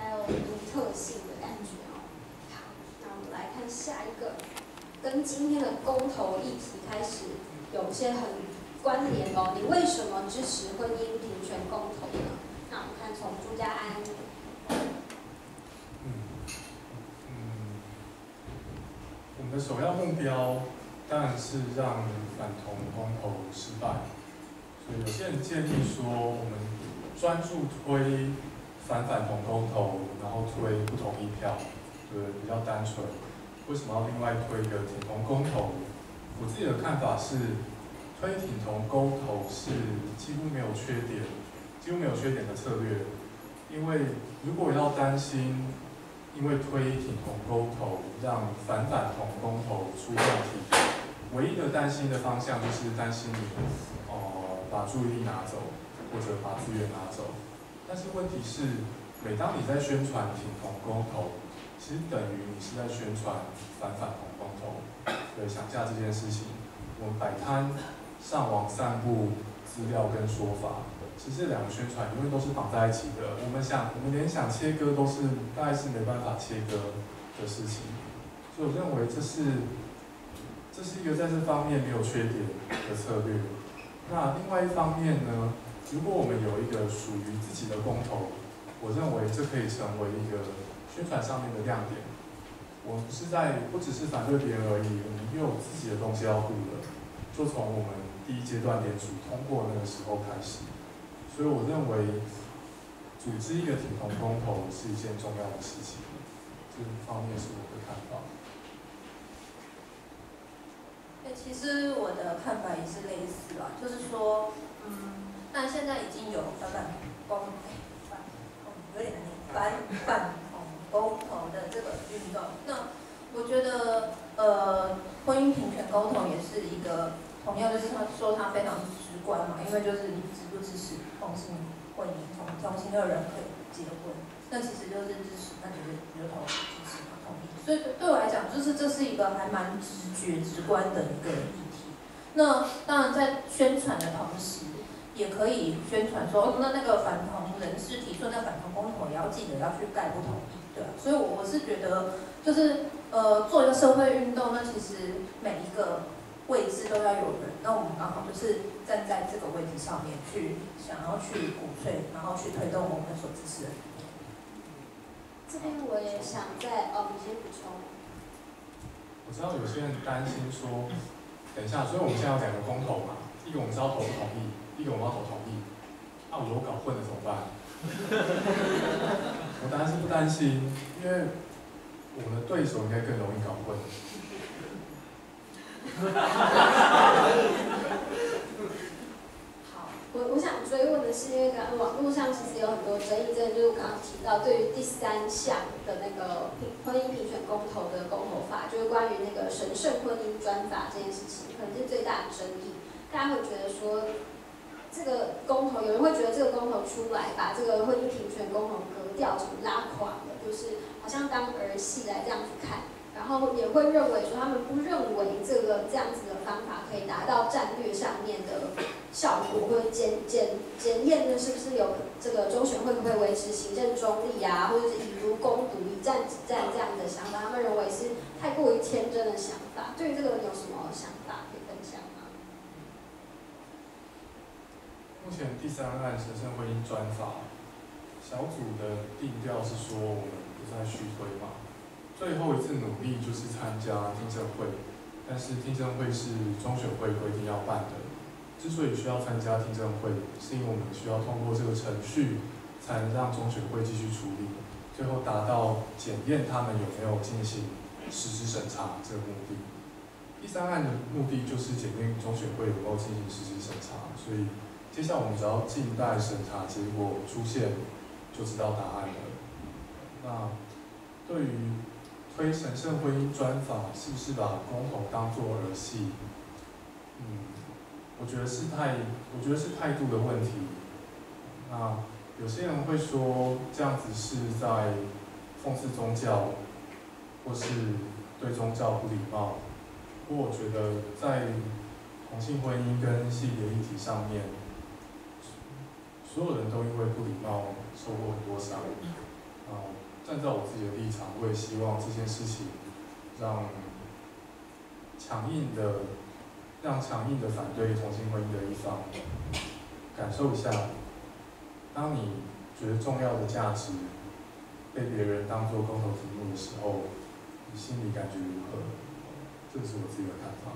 还有独特性的感觉哦。好，那我们来看下一个，跟今天的公投议题开始有一些很关联哦。你为什么支持婚姻平权公投呢？那我们看从朱家安。 嗯嗯，我们的首要目标当然是让反同公投失败。所以有些人建议说，我们专注推反反同公投，然后推不同意票，对，比较单纯。为什么要另外推一个挺同公投？我自己的看法是，推挺同公投是几乎没有缺点，几乎没有缺点的策略。因为如果要担心，因为推挺同公投让反反同公投出问题，唯一的担心的方向就是担心你，哦、呃。把注意力拿走，或者把资源拿走。但是问题是，每当你在宣传挺同公投，其实等于你是在宣传反反同公投。对，想下这件事情，我们摆摊、上网散布资料跟说法，其实这两个宣传因为都是绑在一起的。我们想，我们连想切割都是大概是没办法切割的事情。所以我认为这是这是一个在这方面没有缺点的策略。那另外一方面呢，如果我们有一个属于自己的公投，我认为这可以成为一个宣传上面的亮点。我们不是在不只是反对别人而已，我们又有自己的东西要顾的，就从我们第一阶段联署通过那个时候开始。所以我认为，组织一个挺同公投是一件重要的事情。这方面是我的看法。 其实我的看法也是类似啦，就是说，嗯，那现在已经有反反公反，有点难念，反反同公投的这个运动。那我觉得，呃，婚姻平权公投也是一个同样就是他说它非常直观嘛，因为就是你支不支持同性婚姻，同同性的人可以结婚，那其实就是支持，那就是就投支持嘛，同意。所以对我来讲，就是这是一个还蛮直觉、直观的一个议题。那当然在宣传的同时，也可以宣传说，哦、那那个反同人士提出那反同公投，也要记得要去盖不同意，对、啊。所以我我是觉得，就是呃，做一个社会运动，那其实每一个位置都要有人。那我们刚好就是站在这个位置上面去，想要去鼓吹，然后去推动我们所支持的。 这边我也想再哦，你先补充。 我知道有些人担心说，等一下，所以我们现在有两个公投嘛，一个我们是要投不同意，一个我们要投同意。那、啊、我如果搞混了怎么办？我当然是不担心，因为我们的对手应该更容易搞混。 我我想追问的是，因为刚网络上其实有很多争议，真的就是我刚刚提到，对于第三项的那个婚姻平权公投的公投法，就是关于那个神圣婚姻专法这件事情，可能是最大的争议。大家会觉得说，这个公投，有人会觉得这个公投出来，把这个婚姻平权公投格调整拉垮了，就是好像当儿戏来这样子看。然后也会认为说，他们不认为这个这样子的方法可以达到战略上面的效果，或者检检检验的是不是有这个中选会不会维持行政中立啊，或者是以毒攻毒、以战止战这样的想法，他们认为是太过于天真的想法。对于这个有什么想法可以分享吗？ 目前第三案神圣婚姻专法小组的定调是说，我们不再续推嘛。最后一次努力就是参加听证会，但是听证会是中选会规定要办的。之所以需要参加听证会，是因为我们需要通过这个程序，才能让中选会继续处理，最后达到检验他们有没有进行实质审查这个目的。第三案的目的就是检验中选会有没有进行实质审查，所以接下来我们只要静待审查结果出现，就知道答案了。那对于推神圣婚姻专法是不是把公投当作儿戏？嗯，我觉得是态，我觉得是态度的问题。那有些人会说这样子是在讽刺宗教，或是对宗教不礼貌。不过我觉得在同性婚姻跟性别议题上面，所有人都因为不礼貌受过很多伤。然啊，站在我自己的立场，我也希望这件事情让强硬的让强硬的反对同性婚姻的一方感受一下，当你觉得重要的价值被别人当作公投题目的时候，你心里感觉如何？这是我自己的看法。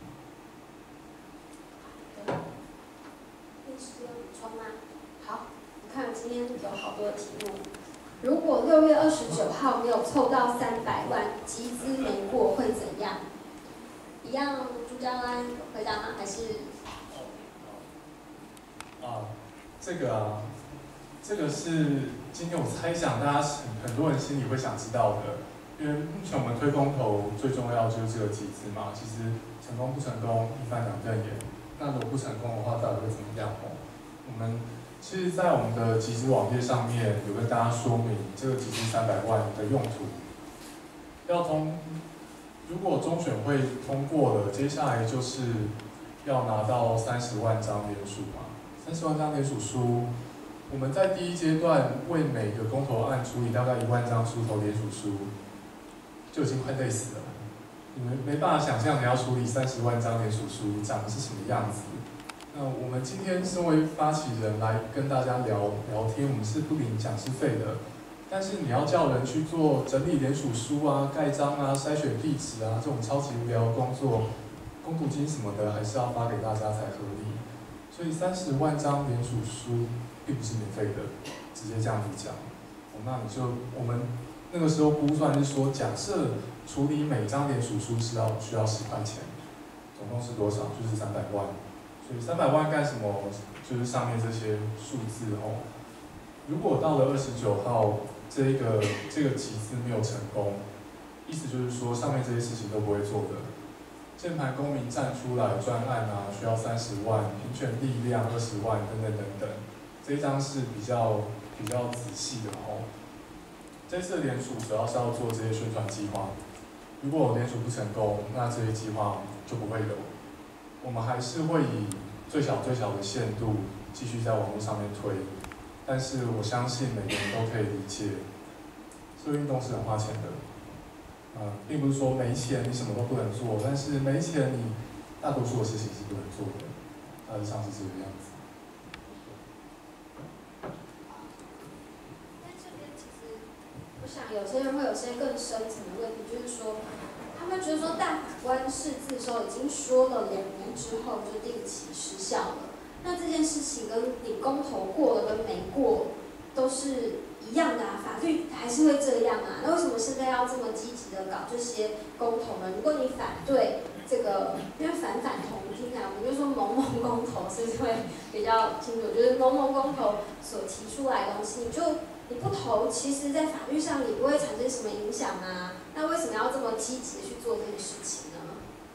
律师有补充吗？好，我看今天有好多题目。如果六月二十九号没有凑到三百万，集资没过会怎样？一样，朱家安回答吗？还是？ 啊，这个啊，这个是今天我猜想大家很很多人心里会想知道的，因为目前我们推公投最重要就是这个集资嘛。其实成功不成功一翻两瞪眼，那如果不成功的话，到底会怎么样哦？我们其实，在我们的集资网页上面有跟大家说明这个集资三百万的用途。要通，如果中选会通过了，接下来就是要拿到三十万张联署嘛。三十万张联署书，我们在第一阶段为每个公投案处理大概一万张出头联署书，就已经快累死了。你们没办法想象你要处理三十万张联署书长的是什么样子。那我们今天身为发起人来跟大家聊聊天，我们是不领讲师费的。但是你要叫人去做整理联署书啊、盖章啊、筛选地址啊这种超级无聊的工作，公读金什么的还是要发给大家才合理。所以三十万张联署书并不是免费的，直接这样子讲。哦，那你就我们那个时候估算是说，假设处理每张联署书是要需要十块钱，总共是多少？就是三百万。所以三百万干什么？就是上面这些数字哦。如果到了二十九号，这个这个集资没有成功，意思就是说上面这些事情都不会做的。键盘公民站出来专案啊，需要三十万，平权力量二十万，等等等等。这一张是比较比较仔细的哦。这次的联署主要是要做这些宣传计划。如果联署不成功，那这些计划就不会有。我们还是会以最小最小的限度继续在网络上面推，但是我相信每个人都可以理解，社会运动是很花钱的。呃，并不是说没钱你什么都不能做，但是没钱你大多数的事情是不能做的，大致上是这个样子。 在这边其实，我想有些人会有些更深层的问题，就是说，他们觉得说大法官释字的时候已经说了两年之后就定期失效了，那这件事情跟你公投过了跟没过都是一样的啊，法律还是会这样啊。那为什么现在要这么积极的搞这些公投呢？如果你反对这个，因为反反同听啊，我们就说某某公投是不是会比较清楚？就是某某公投所提出来的东西，你就你不投，其实在法律上你不会产生什么影响啊。那为什么要这么积极的去做这件事情呢？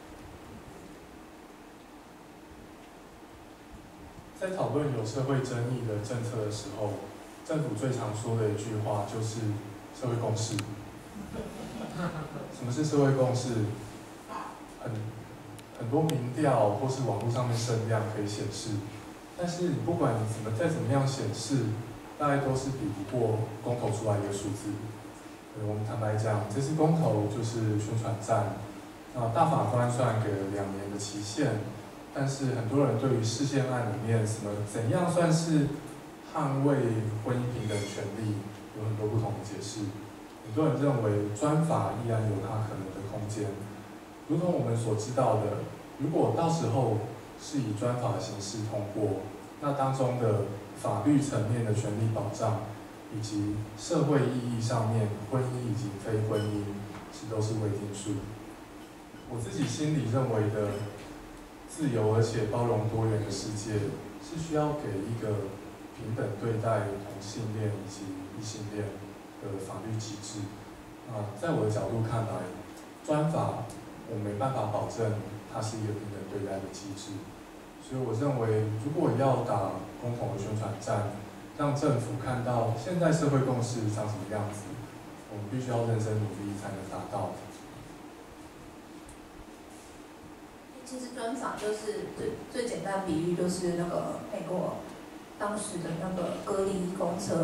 在讨论有社会争议的政策的时候，政府最常说的一句话就是社会共识。什么是社会共识？很很多民调或是网络上面声量可以显示，但是你不管你怎么再怎么样显示，大概都是比不过公投出来一个数字。我们坦白讲，这次公投就是宣传战。那大法官虽然给了两年的期限，但是很多人对于释宪案里面什么怎样算是捍卫婚姻平等权利，有很多不同的解释。很多人认为专法依然有它可能的空间。如同我们所知道的，如果到时候是以专法的形式通过，那当中的法律层面的权利保障，以及社会意义上面婚姻以及非婚姻，是都是未定数。我自己心里认为的自由而且包容多元的世界，是需要给一个平等对待同性恋以及异性恋的法律机制。啊，在我的角度看来，专法我没办法保证它是一个平等对待的机制，所以我认为，如果要打公投的宣传战，让政府看到现在社会共识长什么样子，我们必须要认真努力才能达到。 其实专法就是最最简单比喻，就是那个美国当时的那个隔离公车嘛，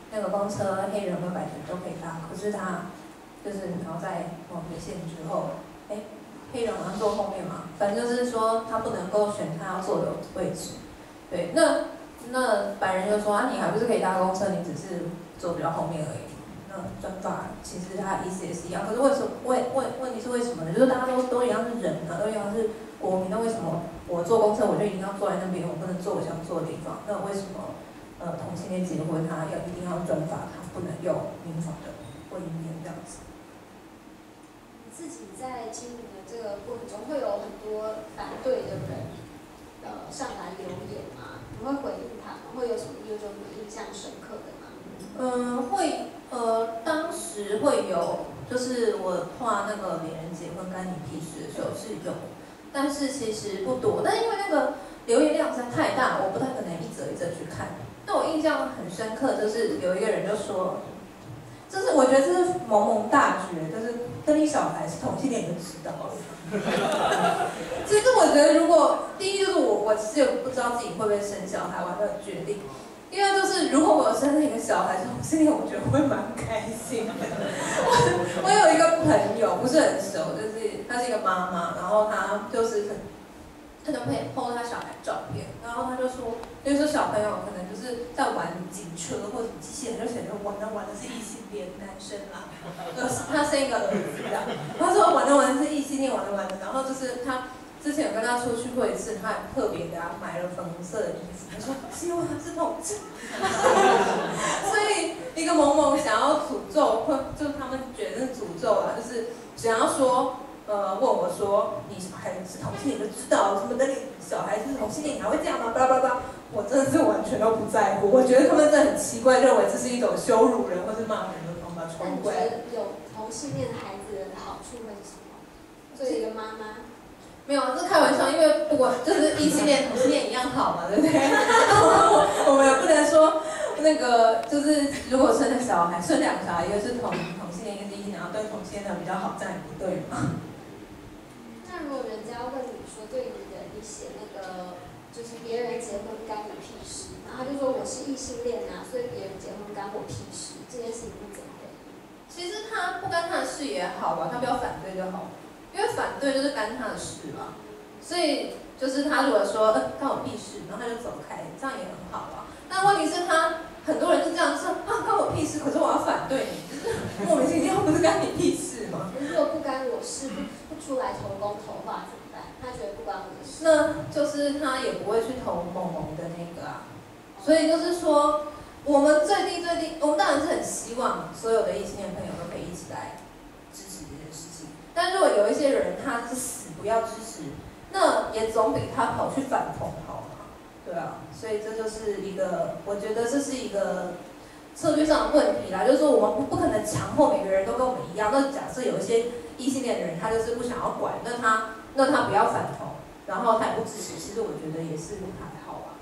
那个公车黑人跟白人都可以搭，可是他就是然后在某个线之后，哎，黑人好像坐后面嘛，反正就是说他不能够选他要坐的位置。对，那那白人就说啊，你还不是可以搭公车，你只是坐比较后面而已。那转法其实它意思也是一样，可是为什么问问问题是为什么呢？就是大家都都一样是人啊，都一样是国民，那为什么我坐公车我就一定要坐在那边，我不能坐我想坐的地方？那为什么呃同性恋结婚他要一定要转法，他不能用民法的婚姻这样子？ 你自己在经营的这个过程中，会有很多反对的人呃上来留言吗？你会回应他吗？会有什么有种印象深刻的吗？ 嗯，会，呃，当时会有，就是我画那个美人结婚干你屁事的时候是有，但是其实不多。但因为那个留言量实在太大，我不太可能一则一则去看。那我印象很深刻，就是有一个人就说，就是我觉得这是萌萌大绝，就是跟你小孩是同性恋你就知道了。其实我觉得，如果第一就是我，我其实也不知道自己会不会生小孩，我还没有决定。因为就是如果我生了一个小孩，同性恋，我觉得会蛮开心的。我我有一个朋友，不是很熟，就是她是一个妈妈，然后她就是很，她就会 po 她小孩照片，然后她就说，因为说小朋友可能就是在玩警车或者机器人，就显得玩的玩的是异性恋男生啦，就是他生一个儿子这样，他说玩的玩的是异性恋，玩的玩的，然后就是他。之前有跟他出去过一次，他还特别给他买了粉红色的衣服。他说希望他是同志，所以一个萌萌想要诅咒，或就他们觉得是诅咒啦，就是想要说，呃，问我说你小孩是同性恋就知道什么的，你小孩是同性恋你还会这样吗？巴拉巴拉，我真的是完全都不在乎。我觉得他们真的很奇怪，认为这是一种羞辱人或是骂人的方法传过来。 那你觉得有同性恋孩子的好处会是什么？作为一个妈妈。 没有，这开玩笑，因为不管就是异性恋、同性恋一样好嘛，对不对？我们也不能说那个就是如果生了小孩，生两个小孩，一个是同同性恋，一个是异性恋，然后对同性恋的比较好，这样也不对嘛。 那如果人家问你说对你的一些那个就是别人结婚干你屁事，然后他就说我是异性恋啊，所以别人结婚干我屁事，这件事情是怎么回应？ 其实他不干他的事也好吧，他不要反对就好。因为反对就是干他的事嘛，所以就是他如果说呃干我屁事，然后他就走开，这样也很好啊。但问题是他很多人就这样说啊干我屁事，可是我要反对你，就是莫名其妙不是干你屁事吗？ 如果不干我事，不不出来投公投话怎么办？他觉得不关我的事， 那就是他也不会去投萌萌的那个啊。所以就是说，我们最低最低，我们当然是很希望所有的异性恋朋友都可以一起来支持这件事情。但如果有一些人他是死不要支持，那也总比他跑去反同好嘛，对啊，所以这就是一个，我觉得这是一个策略上的问题啦，就是说我们不不可能强迫每个人都跟我们一样。那假设有一些异性恋的人，他就是不想要管，那他那他不要反同，然后他也不支持，其实我觉得也是还好啊。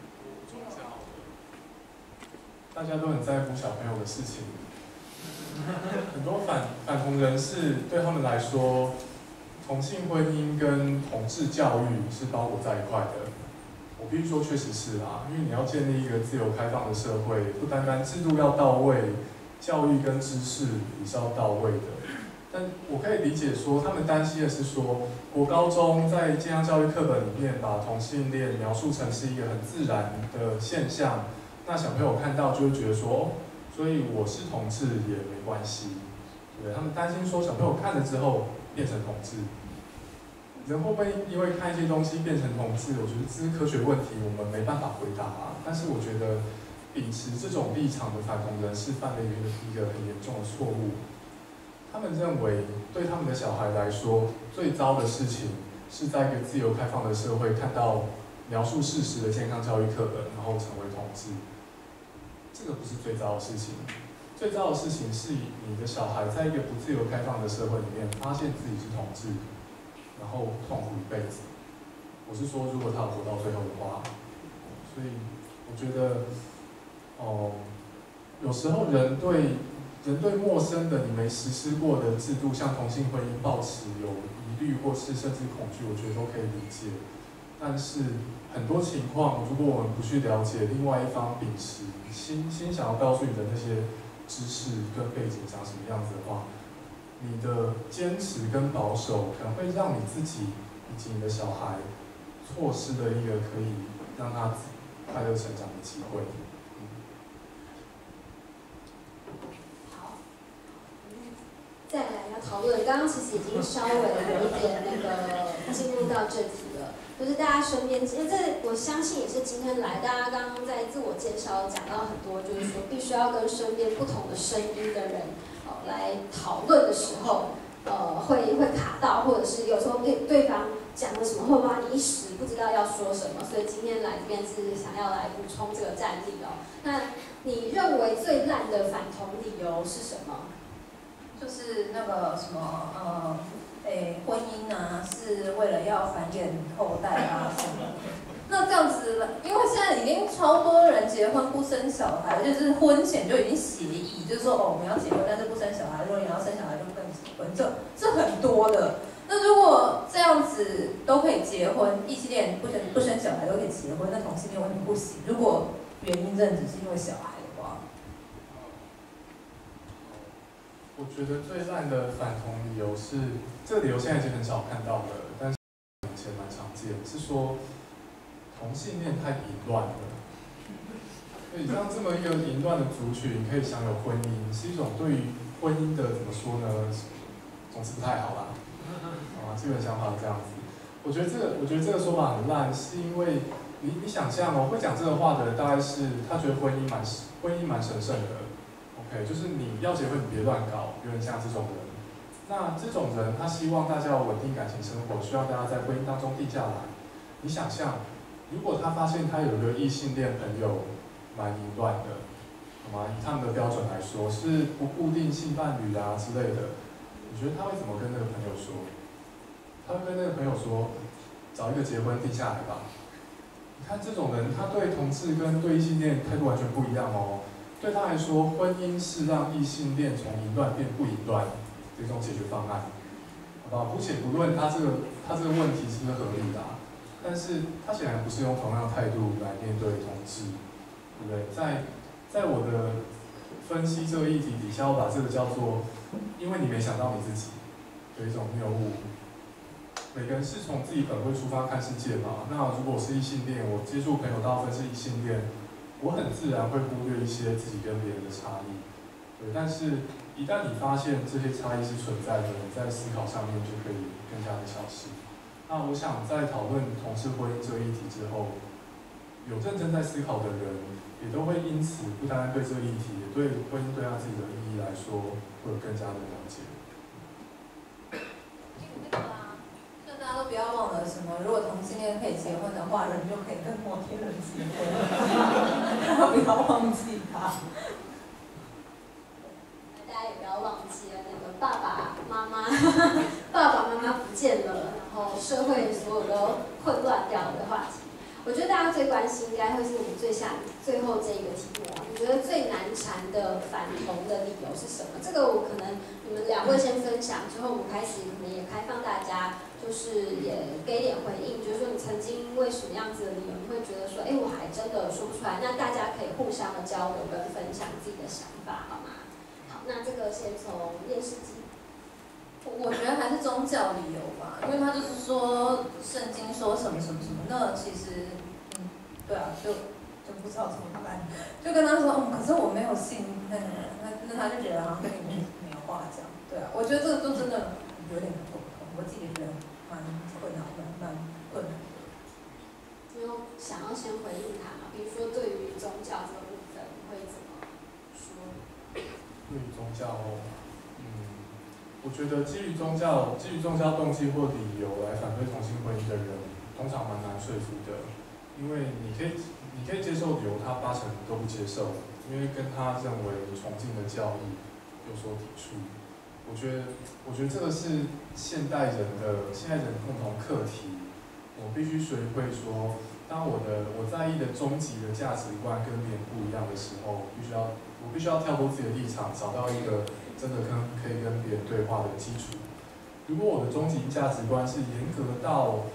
大家都很在乎小朋友的事情。很多反反同人士对他们来说，同性婚姻跟同志教育是包裹在一块的。我必须说，确实是啦，因为你要建立一个自由开放的社会，不单单制度要到位，教育跟知识也是要到位的。但我可以理解说，他们担心的是说，国高中在健康教育课本里面把同性恋描述成是一个很自然的现象，那小朋友看到就会觉得说，哦，所以我是同志也没关系，对，他们担心说小朋友看了之后变成同志，人会不会因为看一些东西变成同志？我觉得这是科学问题，我们没办法回答啊。但是我觉得秉持这种立场的反同人士犯了一个一个很严重的错误。他们认为对他们的小孩来说，最糟的事情是在一个自由开放的社会看到描述事实的健康教育课本，然后成为同志。这个不是最糟的事情，最糟的事情是你的小孩在一个不自由开放的社会里面，发现自己是同志，然后痛苦一辈子。我是说，如果他活到最后的话，所以我觉得，哦、呃，有时候人对人对陌生的你没实施过的制度，像同性婚姻，抱持有疑虑或是甚至恐惧，我觉得都可以理解。 但是很多情况，如果我们不去了解另外一方秉持心心想要告诉你的那些知识跟背景长什么样子的话，你的坚持跟保守可能会让你自己以及你的小孩错失了一个可以让他快乐成长的机会。 好，再来要讨论，刚刚其实已经稍微有一点那个进入到这题了，就是大家身边，因为这我相信也是今天来，大家刚刚在自我介绍讲到很多，就是说必须要跟身边不同的声音的人，呃，来讨论的时候，呃，会会卡到，或者是有时候对对方讲了什么，会把你一时不知道要说什么，所以今天来这边是想要来补充这个战力哦。那你认为最烂的反同理由是什么？ 就是那个什么呃，诶，婚姻啊，是为了要繁衍后代啊什么的。那这样子，因为现在已经超多人结婚不生小孩，就是婚前就已经协议，就是说哦我们要结婚，但是不生小孩，如果你要生小孩就不能结婚，这这很多的。那如果这样子都可以结婚，异性恋不生不生小孩都可以结婚，那同性恋为什么不行？如果原因真的只是因为小孩的话， 我觉得最烂的反同理由是，这个理由现在已经很少看到了，但是以前蛮常见，是说同性恋太淫乱了。对，让这么一个淫乱的族群可以享有婚姻，是一种对于婚姻的怎么说呢？总是不太好啦。啊，基本想法是这样子。我觉得这个，我觉得这个说法很烂，是因为你你想象哦，会讲这个话的人大概是他觉得婚姻蛮婚姻蛮神圣的。OK， 就是你要结婚，你别乱搞，有点像这种人。那这种人，他希望大家有稳定感情生活，希望大家在婚姻当中定下来。你想象，如果他发现他有一个异性恋朋友蛮淫乱的，好吗？以他们的标准来说，是不固定性伴侣啊之类的，你觉得他会怎么跟那个朋友说？他会跟那个朋友说，找一个结婚定下来吧。你看这种人，他对同志跟对异性恋态度完全不一样哦。对他来说，婚姻是让异性恋从淫乱变不淫乱的一种解决方案，好吧？姑且不论他这个他这个问题是不是合理的、啊，但是他显然不是用同样态度来面对同志，对不对？在在我的分析这个议题底下，我把这个叫做，因为你没想到你自己有一种谬误。每个人是从自己本位出发看世界嘛。那如果我是异性恋，我接触朋友大部分是异性恋。我很自然会忽略一些自己跟别人的差异，对。但是，一旦你发现这些差异是存在的，你在思考上面就可以更加的小心。那我想在讨论同志婚姻这个议题之后，有认真在思考的人，也都会因此不单单对这个议题，也对婚姻对他自己的意义来说，会有更加的了解。 大家都不要忘了什么？如果同性恋可以结婚的话，人就可以跟摩天轮结婚，大家不要忘记它。 大家也不要忘记了那个爸爸妈妈，爸爸妈妈不见了，然后社会所有都混乱掉的话题。我觉得大家最关心应该会是我们最下最后这一个题目啊。你觉得最难缠的反同的理由是什么？这个我可能你们两位先分享，之后我们开始可能也开放大家。就是也给点回应，就是说你曾经因为什么样子的理由，你会觉得说，哎，我还真的说不出来。那大家可以互相的交流跟分享自己的想法，好吗？好，那这个先从验视机。 我觉得还是宗教理由吧，因为他就是说圣经说什么什么什么，那其实，嗯，对啊，就就不知道怎么办，就跟他说，嗯，可是我没有信那个人，那那他就觉得好像跟你没没有话讲，对啊，我觉得这个就真的有点不同，我自己觉得。蛮困难，蛮蛮困难的。 你有想要先回应他吗？比如说对于宗教这个部分，你会怎么说？ 对于宗教，嗯，我觉得基于宗教、基于宗教动机或理由来反对同性婚姻的人，通常蛮难说服的，因为你可以你可以接受理由，他八成都不接受，因为跟他认为崇敬的教义有所抵触。我觉得，我觉得这个是现代人的现代人共同课题。我必须学会说，当我的我在意的终极的价值观跟别人不一样的时候，必须要我必须要跳脱自己的立场，找到一个真的跟可以跟别人对话的基础。如果我的终极价值观是严格到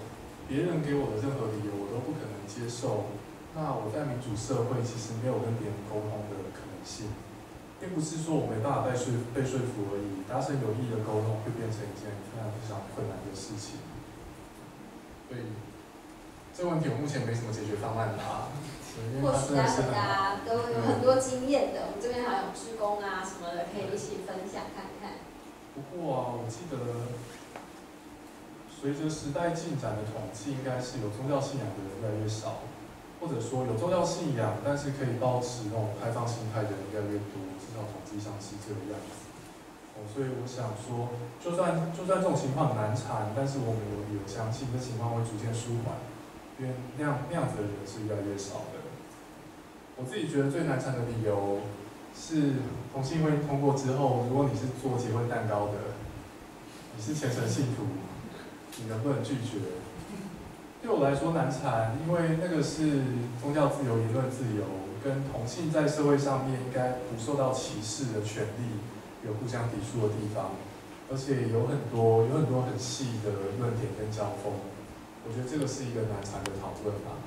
别人给我的任何理由我都不可能接受，那我在民主社会其实没有跟别人沟通的可能性，并不是说我没办法被说被说服而已，达成有意义的沟通会变成一件非常非常困难的事情。所以这个问题我目前没什么解决方案啦。 或许大家都有很多经验的，我们这边还有志工啊什么的，可以一起分享看看。 不过啊，我记得随着时代进展的统计，应该是有宗教信仰的人越来越少，或者说有宗教信仰但是可以保持那种开放心态的人越来越多，至少统计上是这个样子。哦，所以我想说，就算就算这种情况很难缠，但是我们有理由相信这情况会逐渐舒缓，因为那样那样子的人是越来越少的。我自己觉得最难缠的理由是同性婚姻通过之后，如果你是做结婚蛋糕的，你是虔诚信徒，你能不能拒绝？对我来说难缠，因为那个是宗教自由、言论自由，跟同性在社会上面应该不受到歧视的权利有互相抵触的地方，而且有很多有很多很细的论点跟交锋，我觉得这个是一个难缠的讨论吧。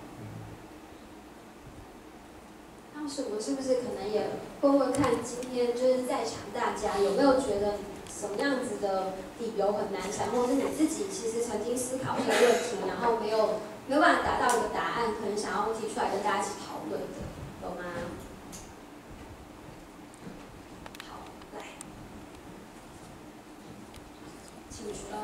当时我们是不是可能也问问看，今天就是在场大家有没有觉得什么样子的理由很难缠，或者是你自己其实曾经思考这个问题，然后没有没有办法达到一个答案，可能想要提出来跟大家一起讨论的，有吗？好，来，请说。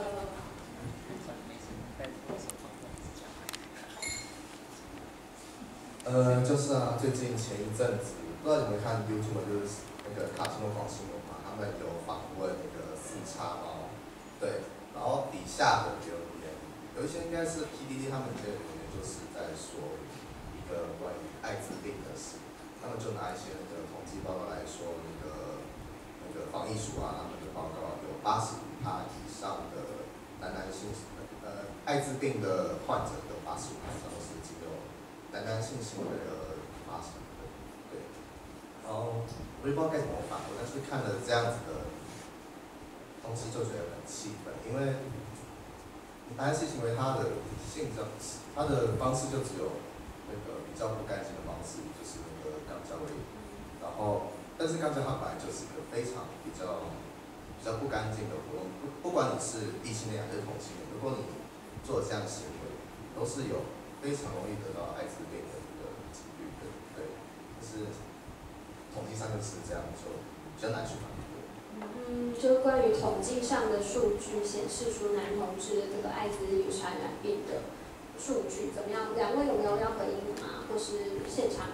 呃，就是啊，最近前一阵子，不知道你们看 YouTube 就是那个卡西诺广新闻嘛，他们有访问那个四叉猫，对，然后底下的留言，有一些应该是 P D D 他们的留言，就是在说一个关于艾滋病的事，他们就拿一些那个统计报告来说，那个那个防疫署啊，他们的报告有八十五趴以上的男男性呃艾滋病的患者有八十五趴以上都是经由男男性行为而发生的，对。然后我也不知道该怎么反驳，但是看了这样子的东西就觉得很气愤，因为男性行为它的性征，它的方式就只有那个比较不干净的方式，就是那个肛交而已。然后，但是肛交它本来就是一个非常比较比较不干净的活动，不不管你是异性恋还是同性恋，如果你做这样的行为，都是有非常容易得到艾滋病的一个几率的，对，就是统计上就是这样，就比较难去反驳。 嗯，就关于统计上的数据显示出男同志的这个艾滋病传染病的数据怎么样？两位有没有要回应吗？或是现场？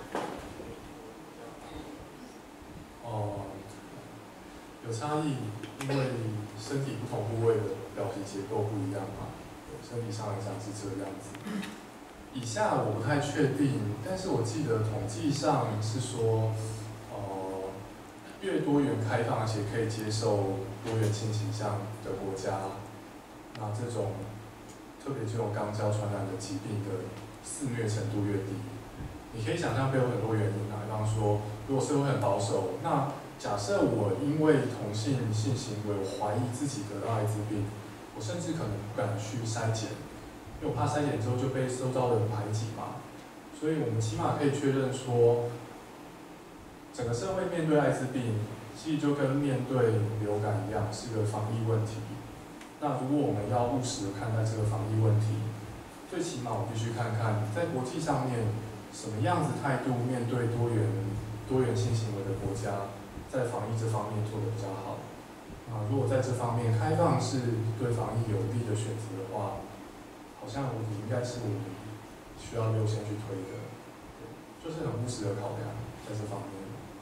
哦，有差异，因为身体不同部位的表皮结构不一样嘛，身体上来讲是这个样子。以下我不太确定，但是我记得统计上是说，呃，越多元开放而且可以接受多元性倾向的国家，那这种特别这种肛交传染的疾病的肆虐程度越低。你可以想象背后很多原因啊，比方说，如果社会很保守，那假设我因为同性性行为，我怀疑自己得到艾滋病，我甚至可能不敢去筛检，因为我怕筛检之后就被周遭的人排挤嘛。所以我们起码可以确认说，整个社会面对艾滋病，其实就跟面对流感一样，是个防疫问题。那如果我们要务实的看待这个防疫问题，最起码我必须看看在国际上面什么样子态度面对多元多元性行为的国家，在防疫这方面做得比较好。啊，如果在这方面开放是对防疫有利的选择的话，好像我应该是我们需要优先去推的，就是很务实的考量在这方面。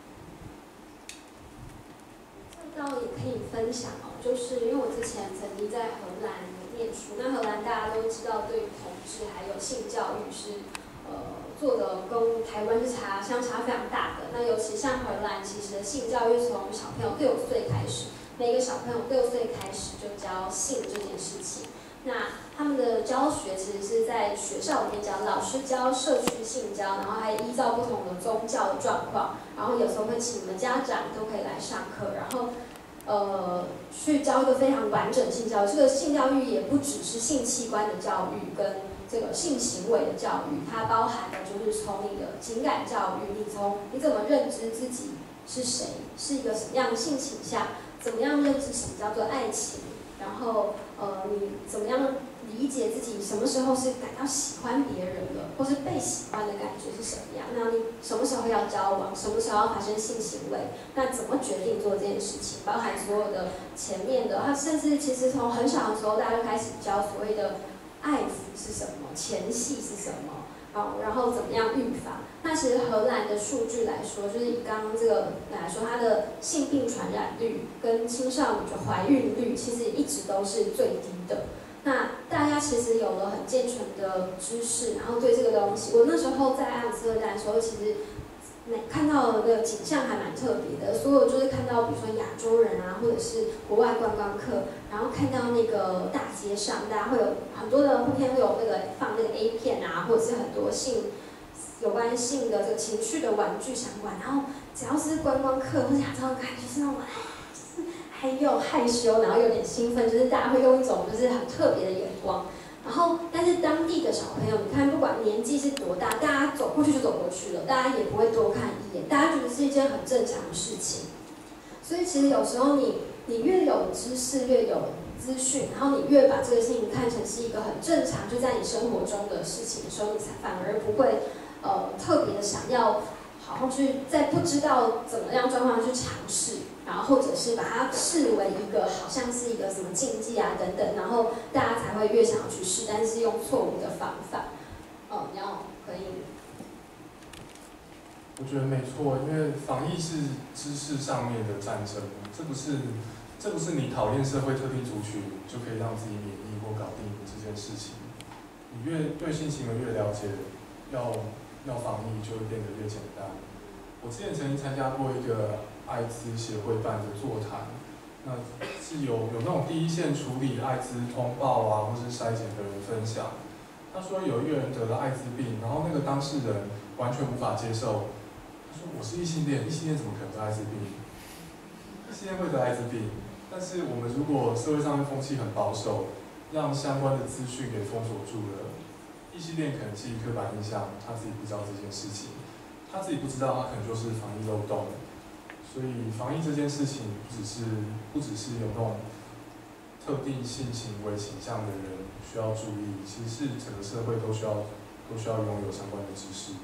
这倒也可以分享哦，就是因为我之前曾经在荷兰念书，那荷兰大家都知道，对于同志还有性教育是呃做的跟台湾是差相差非常大的。那尤其像荷兰，其实性教育从小朋友六岁开始，每个小朋友六岁开始就教性这件事情。那他们的教学其实是在学校里面教，老师教社区性教，然后还依照不同的宗教的状况，然后有时候会请你们家长都可以来上课，然后呃去教一个非常完整的性教育。这个性教育也不只是性器官的教育跟这个性行为的教育，它包含的就是从你的情感教育，你从你怎么认知自己是谁，是一个什么样的性倾向，怎么样认知什么叫做爱情，然后呃你怎么样理解自己什么时候是感到喜欢别人了，或是被喜欢的感觉是什么样？那你什么时候要交往，什么时候要发生性行为？那怎么决定做这件事情？包含所有的前面的，它甚至其实从很小的时候，大家就开始教所谓的爱抚是什么，前戏是什么，哦，然后怎么样预防？那其实荷兰的数据来说，就是以刚刚这个来说，它的性病传染率跟青少年的怀孕率其实一直都是最低的。那大家其实有了很健全的知识，然后对这个东西，我那时候在阿姆斯特丹的时候，其实看到的景象还蛮特别的。所有就是看到，比如说亚洲人啊，或者是国外观光客，然后看到那个大街上，大家会有很多的后天会有那个放那个 A 片啊，或者是很多性有关性的这个情绪的玩具相关。然后只要是观光客或者亚洲人，感觉就是那种。还有害羞，然后有点兴奋，就是大家会用一种就是很特别的眼光。然后，但是当地的小朋友，你看，不管年纪是多大，大家走过去就走过去了，大家也不会多看一眼，大家觉得是一件很正常的事情。所以，其实有时候你你越有知识，越有资讯，然后你越把这个事情看成是一个很正常，就在你生活中的事情的时候，你才反而不会呃特别的想要好好去在不知道怎么样状况去尝试。然后或者是把它视为一个好像是一个什么禁忌啊等等，然后大家才会越想要去试，但是用错误的方法。哦，你要可以。 我觉得没错，因为防疫是知识上面的战争，这不是这不是你讨厌社会特定族群就可以让自己免疫或搞定这件事情。你越对性行为越了解，要要防疫就会变得越简单。我之前曾经参加过一个艾滋协会办的座谈，那是有有那种第一线处理艾滋通报啊，或是筛检的人分享。他说有一个人得了艾滋病，然后那个当事人完全无法接受。他说我是异性恋，异性恋怎么可能得艾滋病？异性恋会得艾滋病，但是我们如果社会上的风气很保守，让相关的资讯给封锁住了，异性恋可能基于刻板印象，他自己不知道这件事情。他自己不知道，他可能就是防疫漏洞，所以防疫这件事情不只是不只是有那种特定性行为倾向的人需要注意，其实是整个社会都需要都需要拥有相关的知识。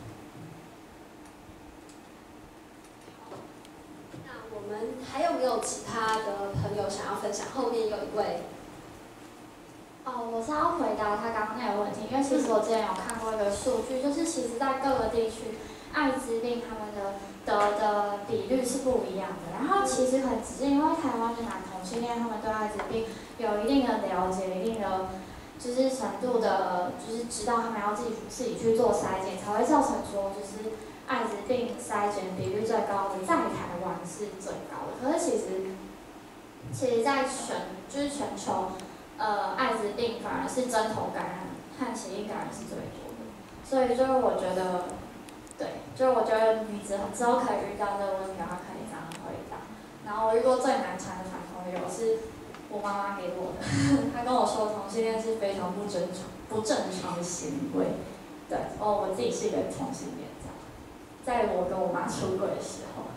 那我们还有没有其他的朋友想要分享？后面有一位。 哦，我是要回答他刚刚那个问题，因为其实我之前有看过一个数据，就是其实在各个地区。艾滋病他们的得的比率是不一样的，然后其实很直接，因为台湾的男同性恋他们对艾滋病有一定的了解，一定的就是程度的，就是知道他们要自己自己去做筛检，才会造成说就是艾滋病筛检比率最高的在台湾是最高的。可是其实，其实在全就是全球，呃，艾滋病反而是针头感染和血液感染是最多的，所以就是我觉得。对，就是我觉得你之之后可以遇到这个问题的话，可以这样回答。然后我遇过最难缠的反同友是我妈妈给我的，她跟我说同性恋是非常不正常、不正常的行为。对，哦，我自己是一个同性恋，这样，在我跟我妈出轨的时候。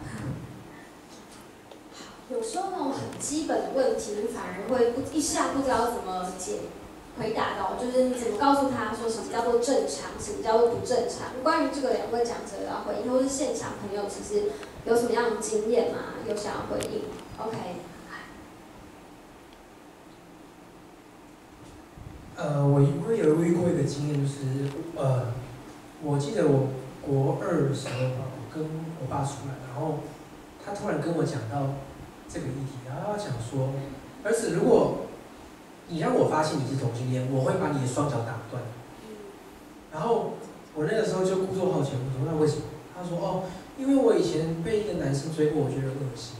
有时候那种很基本的问题，你反而会不一下不知道怎么解。回答到，就是你怎么告诉他说什么叫做正常，什么叫做不正常？关于这个两位讲者要回应，或是现场朋友其实有什么样的经验吗？有想要回应 ？OK。 呃，我我有遇过一个经验，就是呃，我记得我国二的时候吧，我跟我爸出来，然后他突然跟我讲到这个议题，然后他讲说，儿子，如果你让我发现你是同性恋，我会把你的双脚打断。然后我那个时候就故作好奇，我说那为什么？他说哦，因为我以前被一个男生追过，我觉得恶心。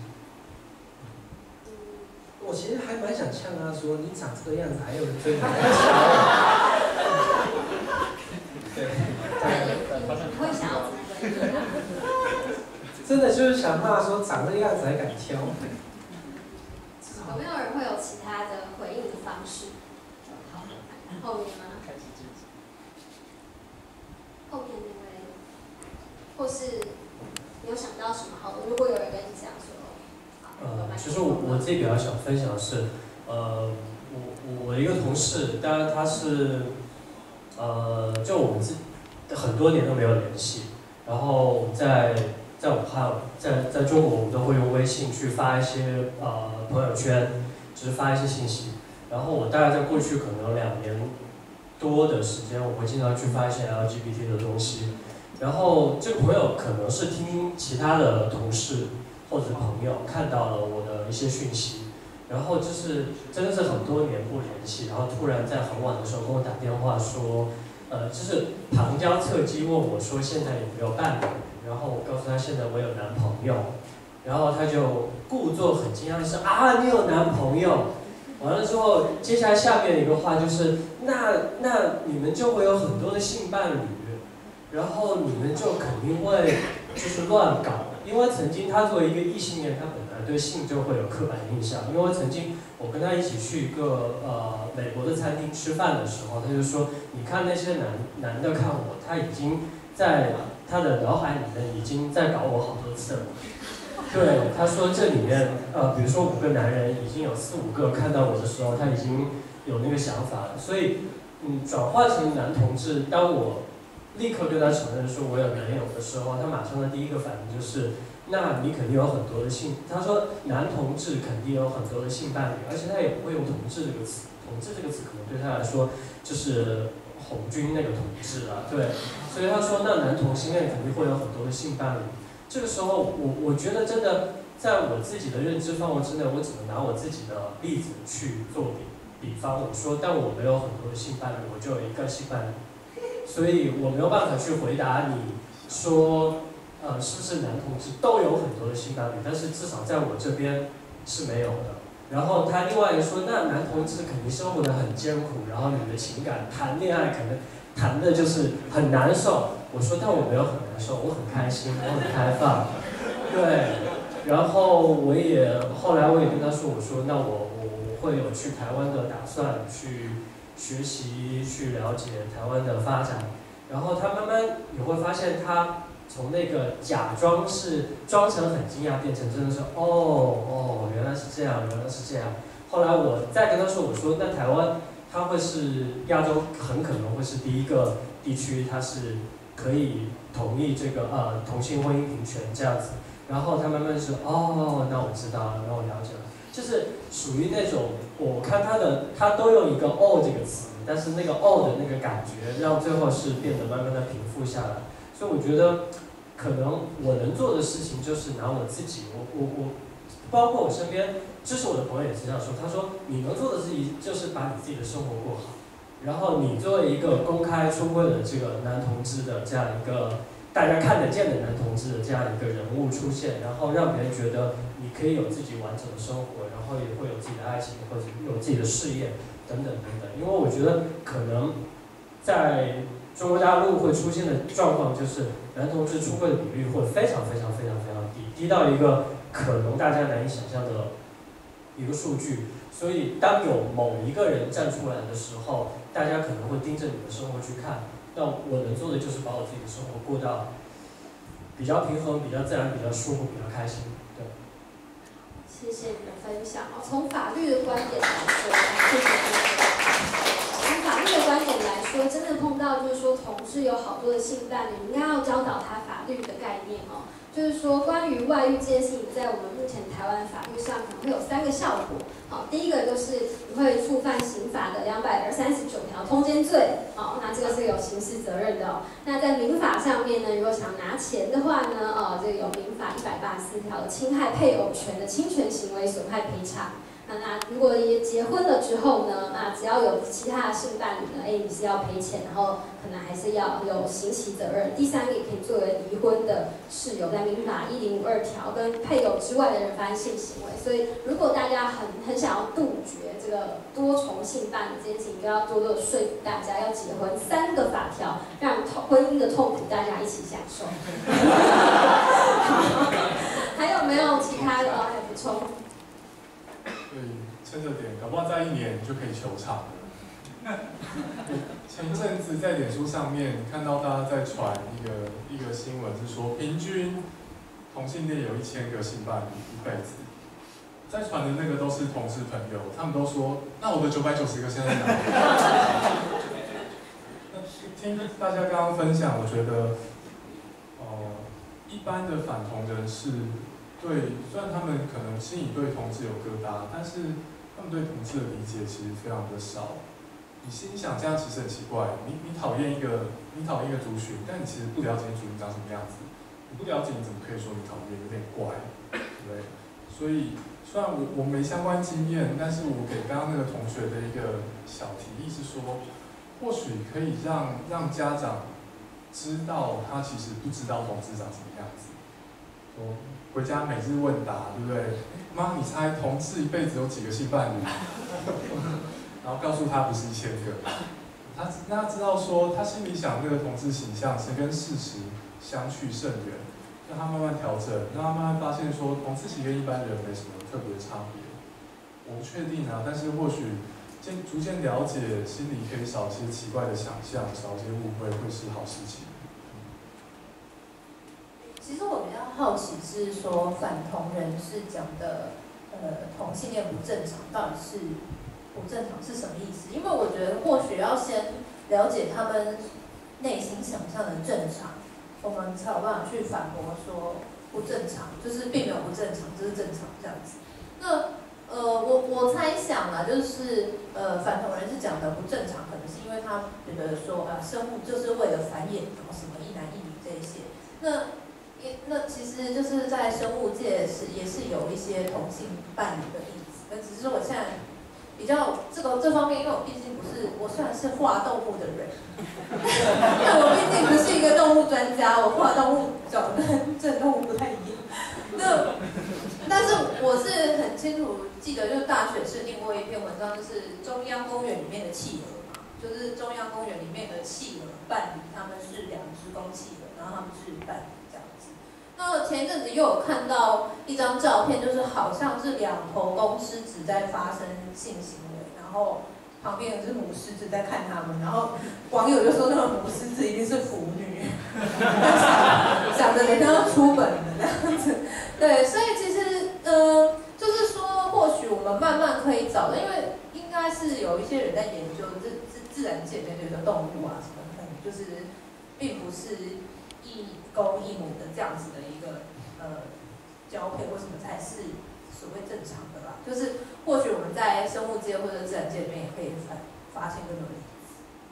我其实还蛮想呛他说，你长这个样子还有人追你？对， 你会想要怎么回应？ 真的就是想骂说长这个样子还敢挑。 有没有人会有其他的回应的方式？好，后面吗？ 或是你有想到什么？好，如果有人跟你讲说， 呃，其实我我自己比较想分享的是，呃，我我的一个同事，当然他是，呃，就我们自很多年都没有联系，然后在在武汉，在在中国我们都会用微信去发一些呃朋友圈，就是发一些信息，然后我大概在过去可能两年多的时间，我会经常去发一些 L G B T 的东西。然后这个朋友可能是听其他的同事或者朋友看到了我的一些讯息，然后就是真的是很多年不联系，然后突然在很晚的时候跟我打电话说，呃，就是旁敲侧击问我说现在有没有伴侣，然后我告诉他现在我有男朋友，然后他就故作很惊讶的说啊你有男朋友，完了之后接下来下面一个话就是那那你们就会有很多的性伴侣。然后你们就肯定会就是乱搞，因为曾经他作为一个异性恋，他本来对性就会有刻板印象。因为曾经我跟他一起去一个呃美国的餐厅吃饭的时候，他就说，你看那些男男的看我，他已经在他的脑海里面已经在搞我好多次了。对，他说这里面呃，比如说五个男人，已经有四五个看到我的时候，他已经有那个想法了。所以嗯，转化成男同志，当我立刻对他承认说我有男友的时候，他马上的第一个反应就是，那你肯定有很多的性。他说男同志肯定有很多的性伴侣，而且他也不会用同志这个词，同志这个词可能对他来说就是红军那个同志啊，对。所以他说那男同性恋肯定会有很多的性伴侣。这个时候我我觉得真的在我自己的认知范围之内，我只能拿我自己的例子去做比比方。我说但我没有很多的性伴侣，我就有一个性伴侣。所以我没有办法去回答你说，呃，是不是男同志都有很多的性伴侣？但是至少在我这边是没有的。然后他另外一个说，那男同志肯定生活得很艰苦，然后你的情感谈恋爱可能谈的就是很难受。我说，但我没有很难受，我很开心，我很开放。对，然后我也后来我也跟他说，我说那我我我会有去台湾的打算去。学习去了解台湾的发展，然后他慢慢你会发现，他从那个假装是装成很惊讶，变成真的是哦哦，原来是这样，原来是这样。后来我再跟他说，我说那台湾它会是亚洲很可能会是第一个地区，它是可以同意这个呃同性婚姻平权这样子。然后他慢慢说哦，那我知道了，那我了解了。就是属于那种，我看他的，他都用一个 “oh” 这个词，但是那个 “oh” 的那个感觉，让最后是变得慢慢的平复下来。所以我觉得，可能我能做的事情就是拿我自己，我我我，包括我身边支持我的朋友也是这样说，他说你能做的事情就是把你自己的生活过好，然后你作为一个公开出柜的这个男同志的这样一个。大家看得见的男同志的这样一个人物出现，然后让别人觉得你可以有自己完整的生活，然后也会有自己的爱情，或者有自己的事业等等等等。因为我觉得可能在中国大陆会出现的状况就是男同志出柜的比率会非常非常非常非常低，低到一个可能大家难以想象的一个数据。所以当有某一个人站出来的时候，大家可能会盯着你的生活去看。那我能做的就是把我自己的生活过到比较平衡、比较自然、比较舒服、比较开心。对。 谢谢你的分享哦。从法律的观点来说，谢谢你。从法律的观点来说，真的碰到就是说同志有好多的性伴侣，你应该要教导他法律的概念哦。就是说，关于外遇这件事情，在我们目前台湾法律上可能会有三个效果。好，第一个就是你会触犯刑法的两百三十九条通奸罪，好，那这个是有刑事责任的哦。那在民法上面呢，如果想拿钱的话呢，哦，这个有民法一百八十四条的侵害配偶权的侵权行为损害赔偿。那如果也结婚了之后呢，那只要有其他的性伴侣呢，哎，你是要赔钱，然后可能还是要有刑期责任。第三个也可以作为离婚的事由，在民法一零五二条跟配偶之外的人发生性行为。所以如果大家很很想要杜绝这个多重性伴侣这件事情，就要多多的说服大家要结婚。三个法条让婚姻的痛苦大家一起享受。还有没有其他的要补充？ 对，趁这点，搞不好在一年就可以求偿了。 前一阵子在脸书上面看到大家在传一个一个新闻，是说平均同性恋有一千个性伴侣一辈子。在传的那个都是同事朋友，他们都说，那我的九百九十个现在哪里？听大家刚刚分享，我觉得，呃，一般的反同人士对，虽然他们可能心里对同志有疙瘩，但是他们对同志的理解其实非常的少。你心想这样其实很奇怪，你你讨厌一个你讨厌一个族群，但你其实不了解族群长什么样子，你不了解你怎么可以说你讨厌，有点怪，对不对？所以虽然我我没相关经验，但是我给刚刚那个同学的一个小提议是说，或许可以让让家长知道他其实不知道同志长什么样子，说回家每日问答，对不对？妈，你猜同志一辈子有几个性伴侣？然后告诉他不是一千个，他让他知道说他心里想那个同志形象是跟事实相去甚远，让他慢慢调整，让他慢慢发现说同志其实跟一般人没什么特别差别。我不确定啊，但是或许渐逐渐了解，心里可以少一些奇怪的想象，少一些误会，会是好事情。 其实我比较好奇是说反同人士讲的，呃，同性恋不正常，到底是不正常是什么意思？因为我觉得或许要先了解他们内心想象的正常，我们才有办法去反驳说不正常，就是并没有不正常，这是正常这样子。那呃，我我猜想啊，就是呃，反同人士讲的不正常，可能是因为他觉得说啊，生物就是为了繁衍，然后什么一男一女这一些。那那其实就是在生物界是也是有一些同性伴侣的例子，那只是我现在比较这个这方面，因为我毕竟不是，我虽然是画动物的人，但我毕竟不是一个动物专家，我画动物长得跟正动物不太一样。那但是我是很清楚记得，就是大学是念过一篇文章，就是中央公园里面的企鹅嘛，就是中央公园里面的企鹅伴侣，他们是两只公企鹅，然后他们是伴侣这样子。那前一阵子又有看到一张照片，就是好像是两头公狮子在发生性行为，然后旁边有只母狮子在看他们，然后网友就说那个母狮子一定是腐女，想着等下要出本了这样子。对，所以其实呃，就是说或许我们慢慢可以找到，因为应该是有一些人在研究自自自然界的这个动物啊什么的，就是并不是一公一母的这样子的一个呃交配，为什么才是所谓正常的啦？就是或许我们在生物界或者自然界里面也可以发发现更多例子。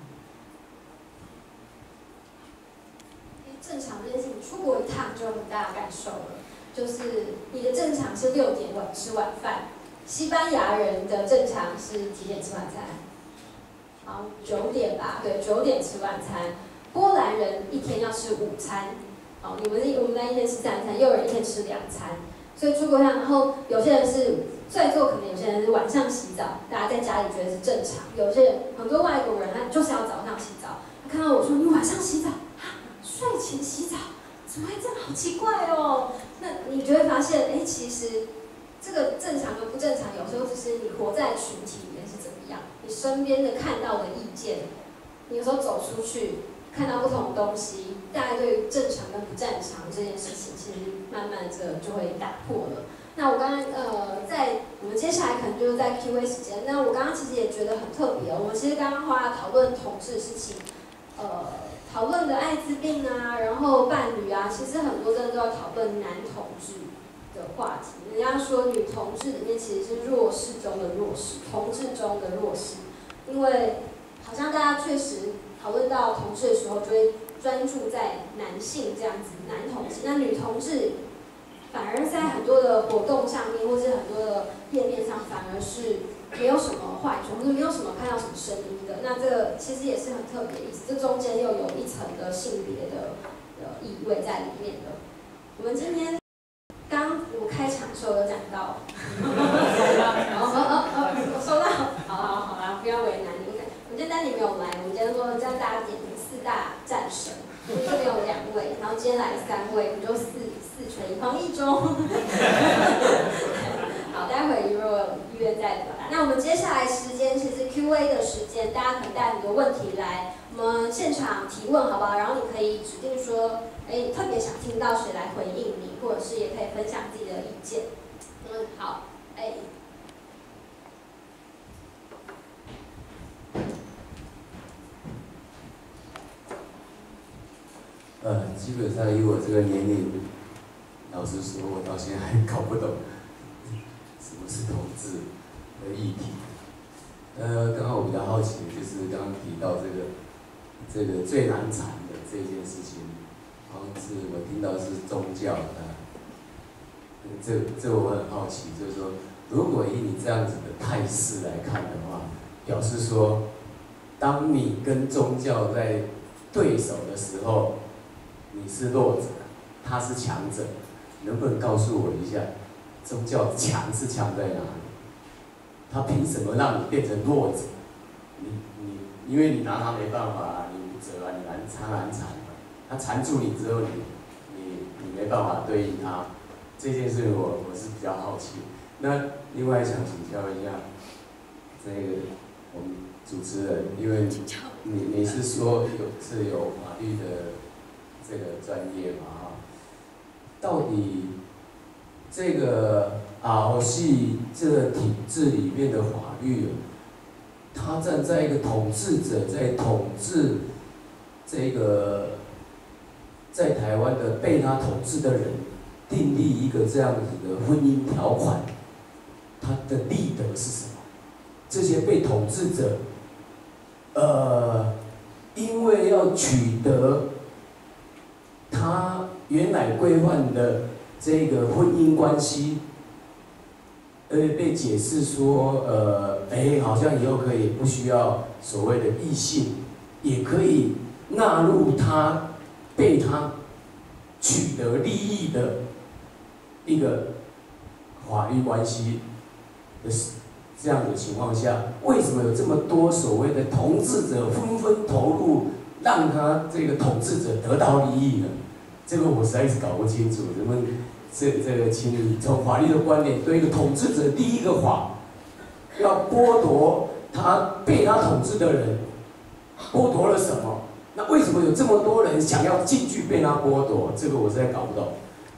正常这件事情，出国一趟就有很大的感受了。就是你的正常是六点晚吃晚饭，西班牙人的正常是几点吃晚餐？好，九点吧，对，九点吃晚餐。波兰人一天要吃午餐，好，你们我们那一天吃三餐，也有人一天吃两餐。所以出国一趟，然后有些人是在座，可能有些人是晚上洗澡，大家在家里觉得是正常。有些人很多外国人他就是要早上洗澡，他看到我说你晚上洗澡啊，睡前洗澡。怎么会这样？好奇怪哦！那你就会发现，哎，其实这个正常跟不正常，有时候只是你活在群体里面是怎么样，你身边的看到的意见，你有时候走出去看到不同的东西，大家对于正常跟不正常这件事情，其实慢慢这就会打破了。那我刚刚呃，在我们接下来可能就是在 Q A 时间，那我刚刚其实也觉得很特别哦。我们其实刚刚花讨论同志的事情，呃。讨论的艾滋病啊，然后伴侣啊，其实很多真的都要讨论男同志的话题。人家说女同志里面其实是弱势中的弱势，同志中的弱势，因为好像大家确实讨论到同志的时候，就会专注在男性这样子，男同志，那女同志反而在很多的活动上面，或是很多的页面上，反而是没有什么坏处，或者没有什么看到什么声音的。那这个其实也是很特别的意思，这中间又有一层的性别的呃意味在里面的。我们今天刚我开场的时候有讲到，然后哦哦哦，我收到，好好好啦，不要为难你。我们今天丹尼没有来，我们今天说教大家点评四大战神。这边有两位，然后今天来三位，我们就四四全一，黄义中。好，大家待会如果有意愿再表达。那我们接下来时间其实 Q A 的时间，大家可以带很多问题来我们现场提问，好不好？然后你可以指定说，哎，特别想听到谁来回应你，或者是也可以分享自己的意见。嗯，好，哎。 呃，基本上以我这个年龄，老实说，我到现在还搞不懂什么是同志的议题。呃，刚刚我比较好奇的就是刚刚提到这个这个最难缠的这件事情，好像是我听到是宗教的，这这我很好奇，就是说，如果以你这样子的态势来看的话，表示说，当你跟宗教在对手的时候，你是弱者，他是强者，能不能告诉我一下，宗教强是强在哪里？他凭什么让你变成弱者？你你，因为你拿他没办法，你无辙啊，你难他难缠，他缠住你之后，你你你没办法对应他，这件事我我是比较好奇。那另外想请教一下，这个我们主持人，因为你你是说有是有法律的这个专业嘛哈？到底这个 R O C 这个体制里面的法律，它站在一个统治者在统治这个在台湾的被他统治的人订立一个这样子的婚姻条款，它的立德是什么？这些被统治者，呃，因为要取得他原来规范的这个婚姻关系，呃，被解释说，呃，哎，好像以后可以不需要所谓的异性，也可以纳入他被他取得利益的一个法律关系的这样的情况下，为什么有这么多所谓的统治者纷纷投入，让他这个统治者得到利益呢？这个我实在是搞不清楚。人们这这个，请你从法律的观点，对一个统治者，第一个法要剥夺他被他统治的人，剥夺了什么？那为什么有这么多人想要进去被他剥夺？这个我实在搞不懂。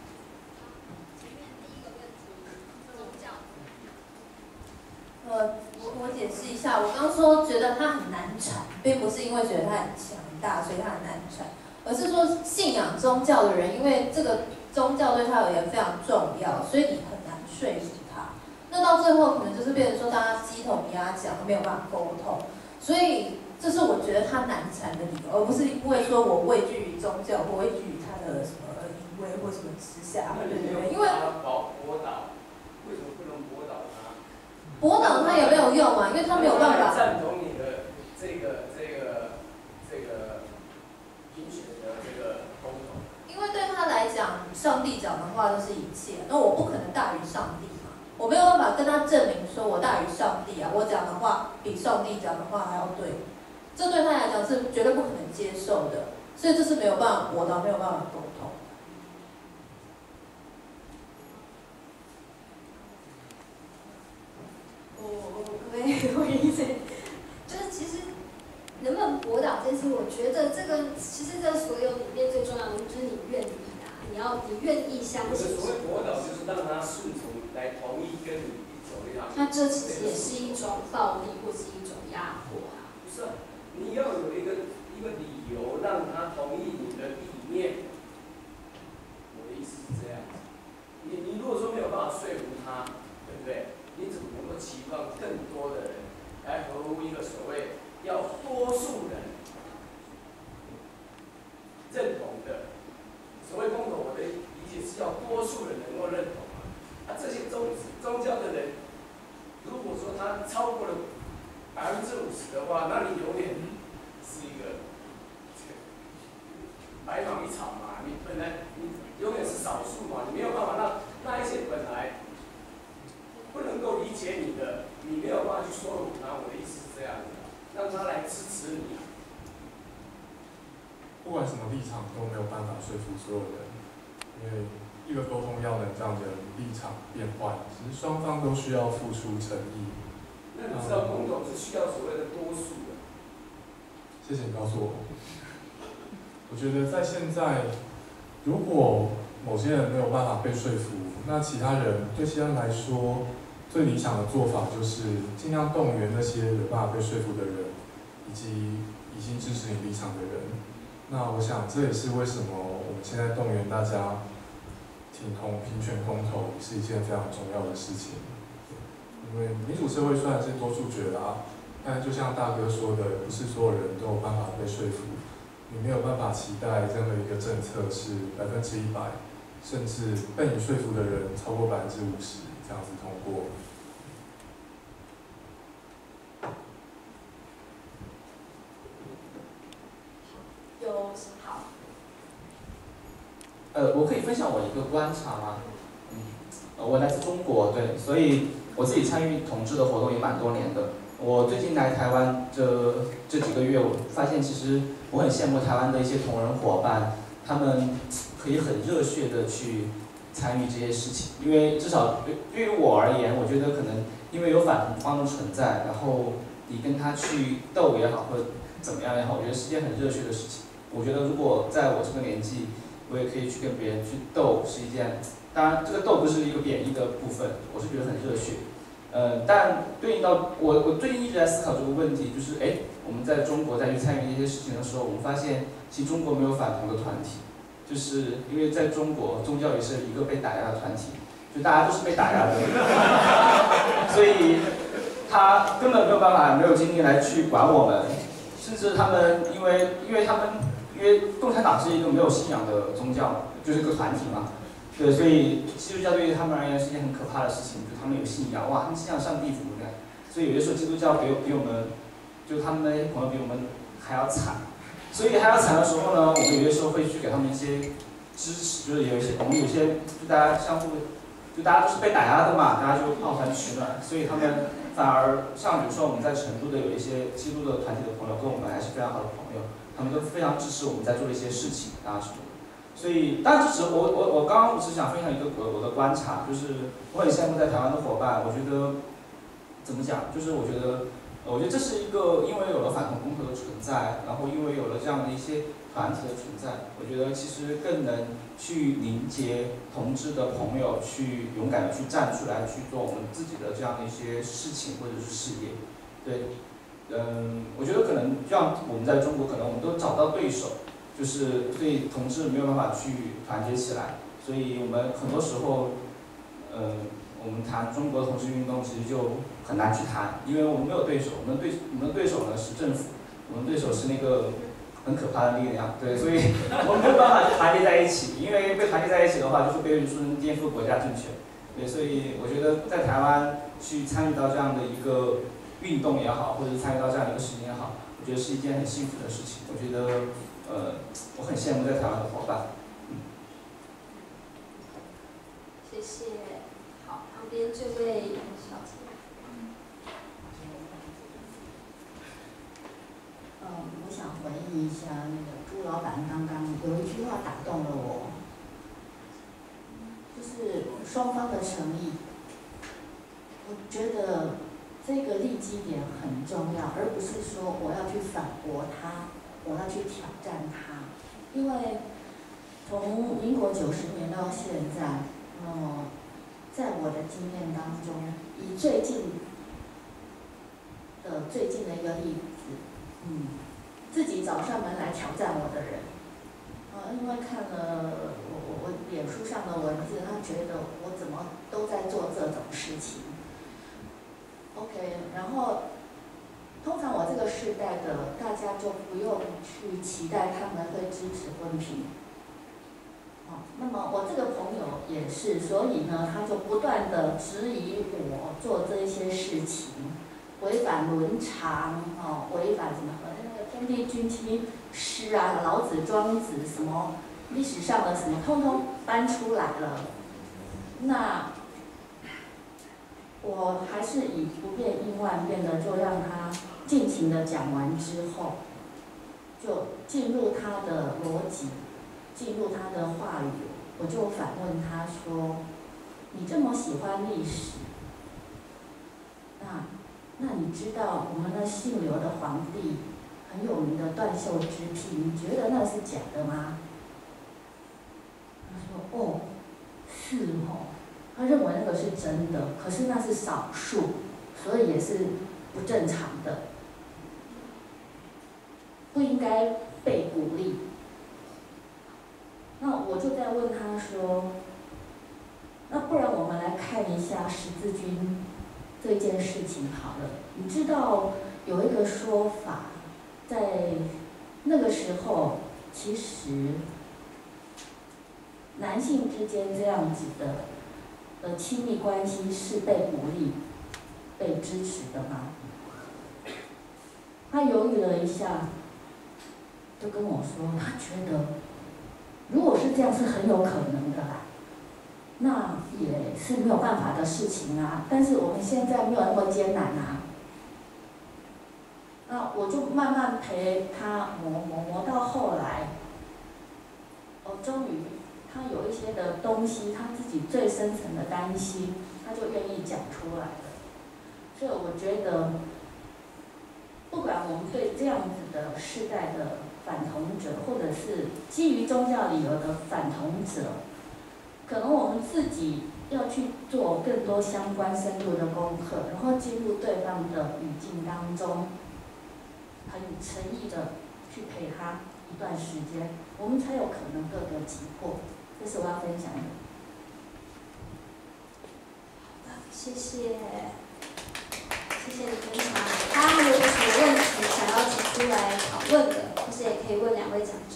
呃，我我解释一下，我刚说觉得它很难缠，并不是因为觉得它很强大，所以它很难缠，而是说信仰宗教的人，因为这个宗教对他而言非常重要，所以你很难说服他。那到最后可能就是变成说大家鸡同鸭讲，没有办法沟通，所以这是我觉得他难缠的理由，而不是因为说我畏惧于宗教或畏惧于他的什么淫威或什么之下，对对对，因为驳倒，为什么不能驳倒他？ 驳倒他也没有用啊，因为他没有办法。 赞同你的这个这个这个评选的这个公投。 因为对他来讲，上帝讲的话就是一切，那我不可能大于上帝嘛，我没有办法跟他证明说我大于上帝啊，我讲的话比上帝讲的话还要对，这对他来讲是绝对不可能接受的，所以这是没有办法驳倒，没有办法沟通。 我可以回应一下，就是其实能不能驳倒这件事，我觉得这个其实这所有里面最重要的就是你愿意啊，你要你愿意相信。 所谓驳倒，就是让他顺从来同意跟你一走一样。 那这其实也是一种暴力，或是一种压迫啊。 不是，你要有一个一个理由让他同意你的理念。我的意思是这样子，你你如果说没有办法说服他，对不对？你怎么能够期望更多的人来合乎一个所谓要多数人认同的？所谓公投，我的理解是要多数人能够认同啊。啊，这些宗宗教的人，如果说他超过了百分之五十的话，那你永远是一个白忙一场嘛。你本来你永远是少数嘛，你没有办法让那一些本来不能够理解你的，你没有办法去说服他。我的意思是这样子，让他来支持你。 不管什么立场都没有办法说服所有人，因为一个沟通要能让人立场变换，其实双方都需要付出诚意。 那你知道公投是需要所谓的多数的？ 谢谢你告诉我。我觉得在现在，如果某些人没有办法被说服，那其他人对其他人来说，最理想的做法就是尽量动员那些有办法被说服的人，以及已经支持你立场的人。那我想这也是为什么我们现在动员大家挺同平权公投是一件非常重要的事情。因为民主社会虽然是多数决啦，但就像大哥说的，不是所有人都有办法被说服。你没有办法期待任何一个政策是百分之一百，甚至被你说服的人超过百分之五十这样子通过。 有好。 呃，我可以分享我一个观察吗？嗯，呃，我来自中国，对，所以我自己参与同志的活动也蛮多年的。我最近来台湾这这几个月，我发现其实我很羡慕台湾的一些同仁伙伴，他们可以很热血的去参与这些事情，因为至少对对于我而言，我觉得可能因为有反同方的存在，然后你跟他去斗也好，或者怎么样也好，我觉得是件很热血的事情。我觉得如果在我这个年纪，我也可以去跟别人去斗，是一件，当然这个斗不是一个贬义的部分，我是觉得很热血。呃，但对应到我，我最近一直在思考这个问题，就是哎，我们在中国再去参与一些事情的时候，我们发现其实中国没有反同的团体，就是因为在中国宗教也是一个被打压的团体，就大家都是被打压的，所以他根本没有办法，没有精力来去管我们，甚至他们因为因为他们因为共产党是一个没有信仰的宗教，就是一个团体嘛。对，所以基督教对于他们而言是一件很可怕的事情，就他们有信仰，哇，他们信仰上帝怎么样？所以有的时候基督教比比我们，就他们那些朋友比我们还要惨。所以还要惨的时候呢，我们有些时候会去给他们一些支持，就是有一些我们有些就大家相互，就大家都是被打压的嘛，大家就抱团取暖，所以他们反而像比如说我们在成都的有一些基督的团体的朋友，跟我们还是非常好的朋友，他们都非常支持我们在做的一些事情啊什么的。所以，当然这只我我我刚刚只想分享一个我我的观察，就是我很羡慕在台湾的伙伴，我觉得怎么讲，就是我觉得，我觉得这是一个因为有了反同公投的存在，然后因为有了这样的一些团体的存在，我觉得其实更能去凝结同志的朋友，去勇敢的去站出来，去做我们自己的这样的一些事情或者是事业。对，嗯，我觉得可能像我们在中国，可能我们都找到对手。就是对同志没有办法去团结起来，所以我们很多时候，呃，我们谈中国的同志运动其实就很难去谈，因为我们没有对手，我们的对我们的对手呢是政府，我们对手是那个很可怕的力量，对，所以我们没有办法去团结在一起，因为被团结在一起的话，就会被说成颠覆国家政权，对，所以我觉得在台湾去参与到这样的一个运动也好，或者是参与到这样的一个事情也好，我觉得是一件很幸福的事情，我觉得。呃，我很羡慕在台湾的伙伴。嗯。 谢谢。好，旁边这位小姐。 嗯，我想回应一下那个朱老板刚刚有一句话打动了我，就是双方的诚意。我觉得这个立基点很重要，而不是说我要去反驳他。我要去挑战他，因为从民国九十年到现在，呃，在我的经验当中，以最近的最近的一个例子，嗯，自己找上门来挑战我的人，呃，因为看了我我我脸书上的文字，他觉得我怎么都在做这种事情 ，OK， 然后。通常我这个世代的，大家就不用去期待他们会支持婚平。哦，那么我这个朋友也是，所以呢，他就不断的质疑我做这些事情，违反伦常，哦，违反什么？那个天地君亲诗啊，老子、庄子什么历史上的什么，通通搬出来了。那我还是以不变应万变的，就让他。尽情的讲完之后，就进入他的逻辑，进入他的话语， 我就反问他说：“你这么喜欢历史，那那你知道我们的姓刘的皇帝很有名的断袖之癖，你觉得那是假的吗？”他说：“哦，是哦。”他认为那个是真的，可是那是少数，所以也是不正常的，不应该被鼓励。那我就在问他说：“那不然我们来看一下十字军这件事情好了。你知道有一个说法，在那个时候，其实男性之间这样子的呃亲密关系是被鼓励、被支持的吗？”他犹豫了一下，就跟我说，他觉得如果是这样是很有可能的啦，那也是没有办法的事情啊。但是我们现在没有那么艰难啊。那我就慢慢陪他磨磨磨到后来，哦，终于他有一些的东西，他自己最深层的担心，他就愿意讲出来了。所以我觉得，不管我们对这样子的世代的反同者，或者是基于宗教理由的反同者，可能我们自己要去做更多相关深入的功课，然后进入对方的语境当中，很诚意的去陪他一段时间，我们才有可能各个击破。这是我要分享的。 好的，谢谢，谢谢你分享。大家有什么问题想要提出来讨论的，或是也可以问两位讲者。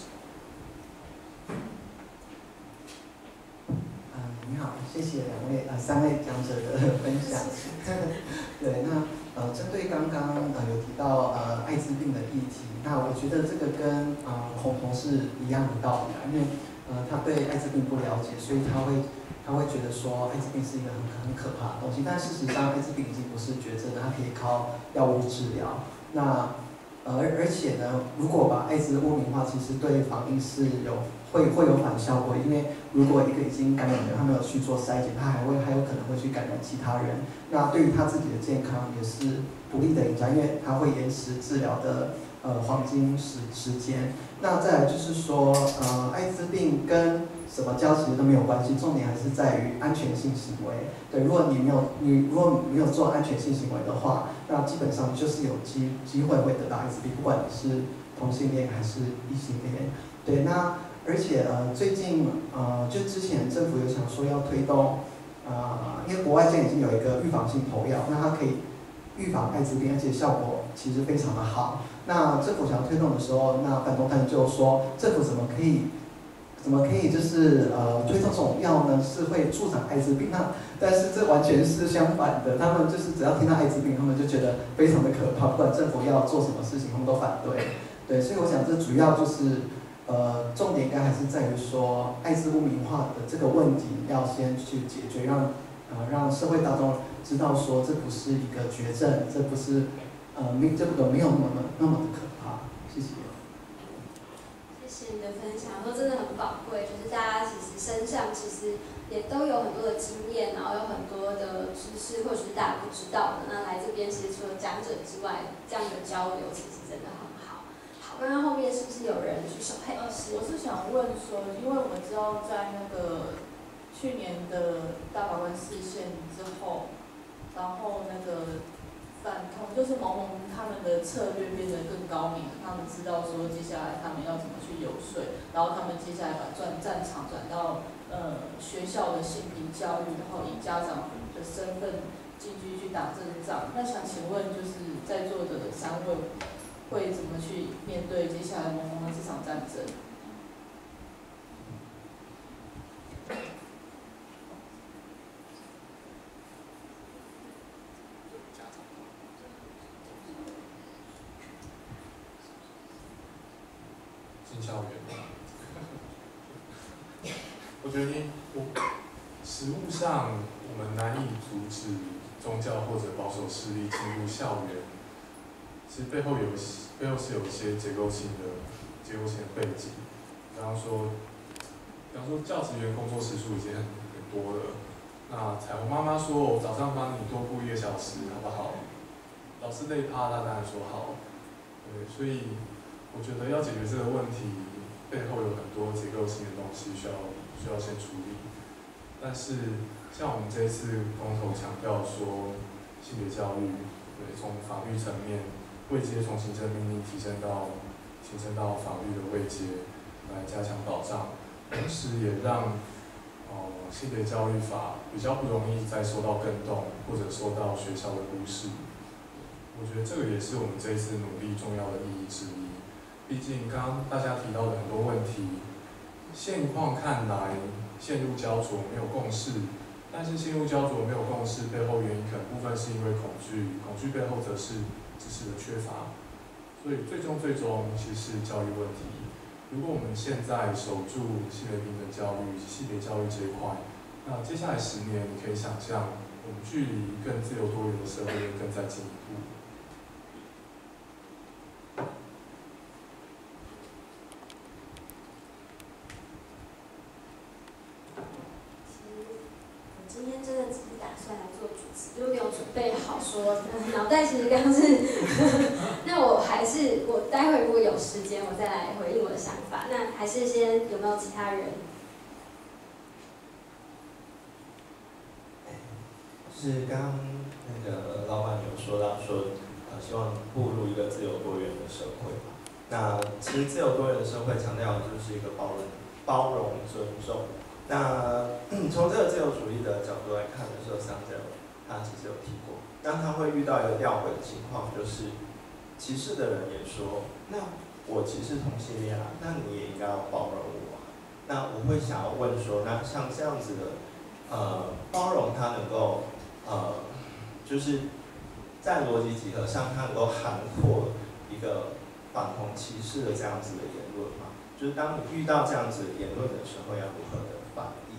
啊、你好，谢谢两位呃三位讲者的分享。对，那呃针对刚刚呃有提到呃艾滋病的议题，那我觉得这个跟呃红红是一样的道理啊，因为呃他对艾滋病不了解，所以他会他会觉得说艾滋病是一个很很可怕的东西，但事实上艾滋病已经不是绝症了，它可以靠药物治疗。那呃而而且呢，如果把艾滋污名化，其实对防疫是有会会有反效果，因为如果一个已经感染的人，他没有去做筛检，他还会还有可能会去感染其他人，那对于他自己的健康也是不利的影响，因为他会延迟治疗的呃黄金时时间。那再来就是说，呃，艾滋病跟什么交其实都没有关系，重点还是在于安全性行为。对，如果你没有你如果没有做安全性行为的话，那基本上就是有机机会会得到艾滋病，不管你是同性恋还是异性恋。对，那而且呃最近呃就之前政府有想说要推动，呃因为国外现在已经有一个预防性投药，那它可以预防艾滋病，而且效果其实非常的好。那政府想要推动的时候，那反动派就说政府怎么可以怎么可以就是呃推动这种药呢？是会助长艾滋病？那但是这完全是相反的，他们就是只要听到艾滋病，他们就觉得非常的可怕，不管政府要做什么事情，他们都反对。对，所以我想这主要就是呃重点应该还是在于说艾滋污名化的这个问题要先去解决，让呃让社会大众知道说这不是一个绝症，这不是呃没这个没有那么那么的可怕。谢谢。 谢谢你的分享，说真的很宝贵，就是大家其实身上其实也都有很多的经验，然后有很多的知识，或许是大家不知道的。那来这边其实除了讲者之外，这样的交流其实真的很好。好，刚刚后面是不是有人举手？嘿， 呃，我是想问说，因为我们知道在那个去年的大法官释宪之后，然后那个反同就是盟盟他们的策略变得更高明，他们知道说接下来他们要怎么去游说，然后他们接下来把转战场转到呃学校的性平教育，然后以家长的身份进去去打这个仗。那想请问，就是在座的三位会怎么去面对接下来盟盟的这场战争？ 进校园，我觉得你我实务上我们难以阻止宗教或者保守势力进入校园，其实背后有背后是有一些结构性的结构性的背景，比方说比方说教职员工作时数已经很很多了，那彩虹妈妈说我早上帮你多顾一个小时，好不好？老师累趴，他当然说好。对，所以我觉得要解决这个问题，背后有很多结构性的东西需要需要先处理。但是像我们这一次公投强调说性别教育，对，从法律层面位阶从行政命令提升到提升到法律的位阶，来加强保障，同时也让哦、呃、性别教育法比较不容易再受到更动或者受到学校的忽视。我觉得这个也是我们这一次努力重要的意义之一。毕竟刚刚大家提到的很多问题，现况看来陷入焦灼，没有共识。但是陷入焦灼没有共识背后原因，可能部分是因为恐惧，恐惧背后则是知识的缺乏。所以最终最终其实是教育问题。如果我们现在守住性别平等教育、性别教育这一块，那接下来十年你可以想象，我们距离更自由多元的社会更再进一步。 今天真的只是打算来做主持，就没有准备好说，脑袋其实刚是，那我还是我待会如果有时间，我再来回应我的想法。那还是先有没有其他人？ 就是刚刚那个老板有说到说，呃，希望步入一个自由多元的社会。那其实自由多元的社会强调的就是一个包容、包容、尊重。那从、嗯、这个自由主义的角度来看的时候，桑哲他其实有提过，那他会遇到一个吊诡的情况，就是歧视的人也说，那我歧视同性恋啊，那你也应该要包容我、啊。那我会想要问说，那像这样子的，呃，包容它能够，呃，就是在逻辑集合上，它能够涵括一个反同歧视的这样子的言论吗？就是当你遇到这样子的言论的时候，要如何的反应？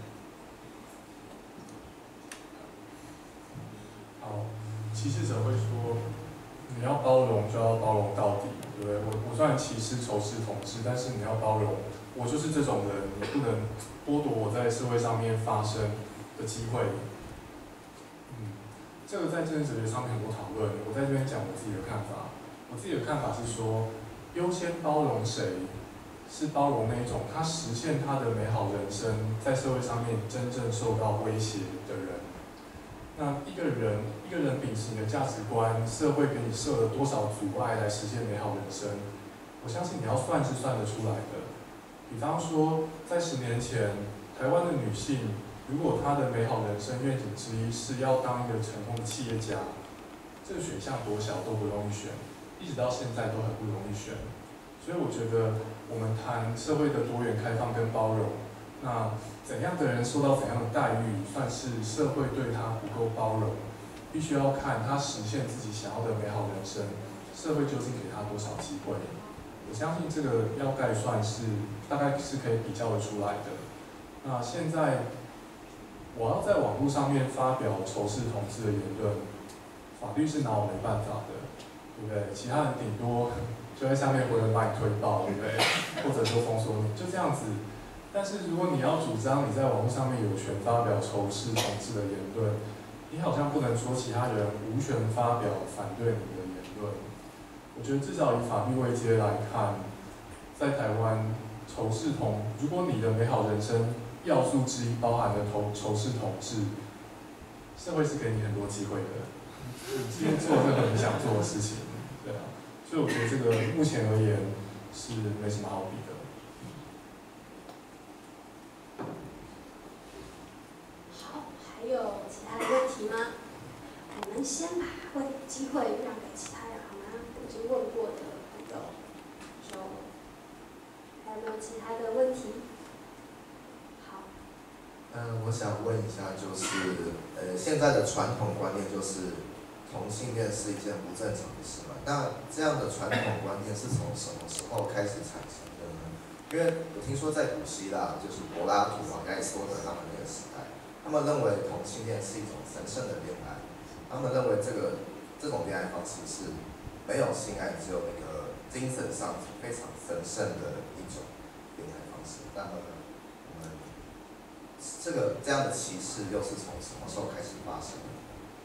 好，歧视者会说，你要包容就要包容到底，对不对？我我虽然歧视、仇视同志，但是你要包容，我就是这种人，你不能剥夺我在社会上面发声的机会。嗯，这个在政治哲学上面很多讨论，我在这边讲我自己的看法。我自己的看法是说，优先包容谁？是包容那一种他实现他的美好人生，在社会上面真正受到威胁的人。那一个人，一个人秉持你的价值观，社会给你设了多少阻碍来实现美好人生？我相信你要算是算得出来的。比方说，在十年前，台湾的女性，如果她的美好人生愿景之一是要当一个成功的企业家，这个选项多小都不容易选，一直到现在都很不容易选。所以我觉得，我们谈社会的多元开放跟包容，那怎样的人受到怎样的待遇，算是社会对他不够包容，必须要看他实现自己想要的美好人生，社会究竟给他多少机会。我相信这个要概算是大概是可以比较得出来的。那现在我要在网络上面发表仇视同志的言论，法律是拿我没办法的，对不对？其他人顶多就在下面回人把你推爆，对不对？或者就封锁你，就这样子。但是如果你要主张你在网络上面有权发表仇视同志的言论，你好像不能说其他人无权发表反对你的言论。我觉得至少以法律位阶来看，在台湾仇视同，如果你的美好人生要素之一包含了仇仇视同志，社会是给你很多机会的，你今天做任何你想做的事情，对啊。所以我觉得这个目前而言是没什么好比的。 好，还有其他的问题吗？我们先把问机会让给其他人好吗？已经问过的朋友，就还有没有其他的问题？好。 嗯，我想问一下，就是呃，现在的传统观念就是同性恋是一件不正常的事嘛？那这样的传统观念是从什么时候开始产生的呢？因为我听说在古希腊，就是柏拉图啊、亚里士多德他们那个时代，他们认为同性恋是一种神圣的恋爱，他们认为这个这种恋爱方式是没有性爱，只有那个精神上非常神圣的一种恋爱方式。那么我们这个这样的歧视又是从什么时候开始发生的？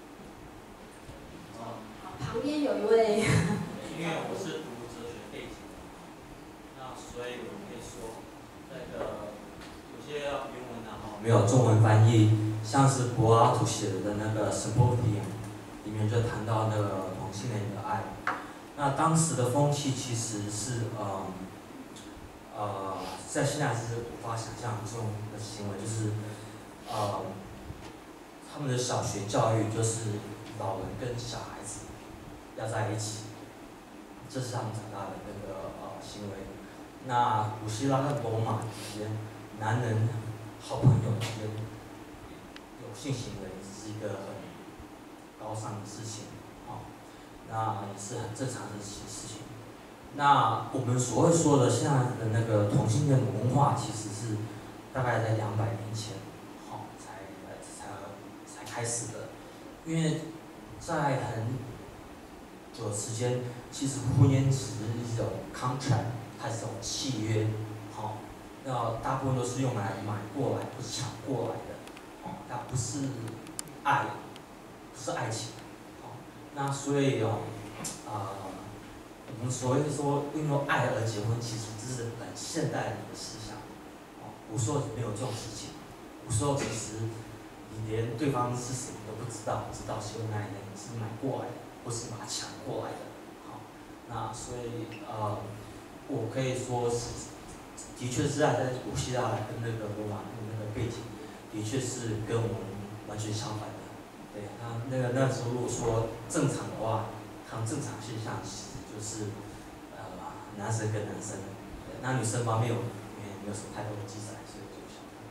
旁边有一位， 因为我是读哲学背景的，那所以我可以说，那个有些原文啊，没有中文翻译，像是柏拉图写的那个《Symposium》里面就谈到那个同性恋的爱。那当时的风气其实是呃呃，在现在是无法想象这种的行为，就是呃他们的小学教育就是老人跟小孩子要在一起，这是他们长大的那个呃行为。那古希腊跟罗马之间，男人好朋友之间有性行为是一个很高尚的事情，哦，那也是很正常的事情。那我们所谓说的现在的那个同性恋文化，其实是大概在两百年前，好、哦、才才才开始的，因为在很久的时间，其实婚姻只是一种 contract， 它是一种契约，好、哦，那大部分都是用来买过来，不是抢过来的，哦，它不是爱，不是爱情，哦，那所以哦，啊、呃。我们所谓说因为爱而结婚，其实这是很现代人的思想。哦，古时候没有这种事情。古时候其实你连对方是谁都不知道，知道是用爱的，你是买过来的，不是把它抢过来的。好、哦，那所以呃，我可以说是，的确是在在古希腊跟那个罗马那个背景，的确是跟我们完全相反的。对，那那个那时候如果说正常的话，他们正常现象是。就是呃男生跟男生，那女生方面我没没有什么太多的记载，所以就想看。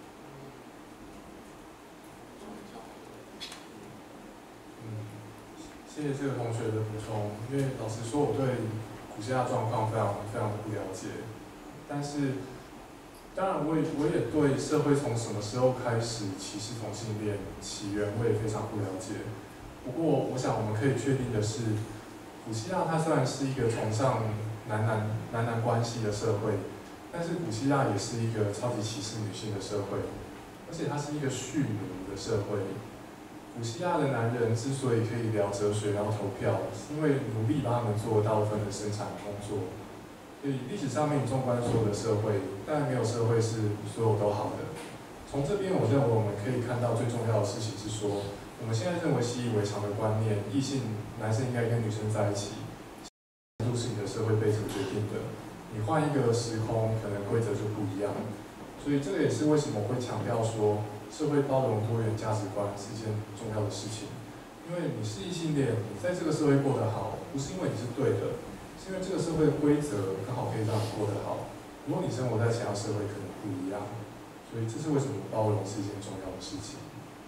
嗯，谢谢这个同学的补充，因为老实说我对古希腊状况非常非常的不了解，但是当然我也我也对社会从什么时候开始歧视同性恋起源我也非常不了解。不过我想我们可以确定的是。古希腊它虽然是一个崇尚男男男男关系的社会，但是古希腊也是一个超级歧视女性的社会，而且它是一个蓄奴的社会。古希腊的男人之所以可以聊哲学、聊投票，是因为奴隶帮他们做大部分的生产工作。所以历史上面纵观所有的社会，当然没有社会是所有都好的。从这边我认为我们可以看到最重要的事情是说。我们现在认为习以为常的观念，异性男生应该跟女生在一起，程度是你的社会背景决定的。你换一个时空，可能规则就不一样。所以这个也是为什么会强调说，社会包容多元价值观是件重要的事情。因为你是异性恋，你在这个社会过得好，不是因为你是对的，是因为这个社会的规则刚好可以让你过得好。如果你生活在其他社会，可能不一样。所以这是为什么包容是一件重要的事情。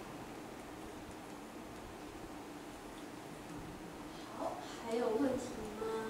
还有问题吗？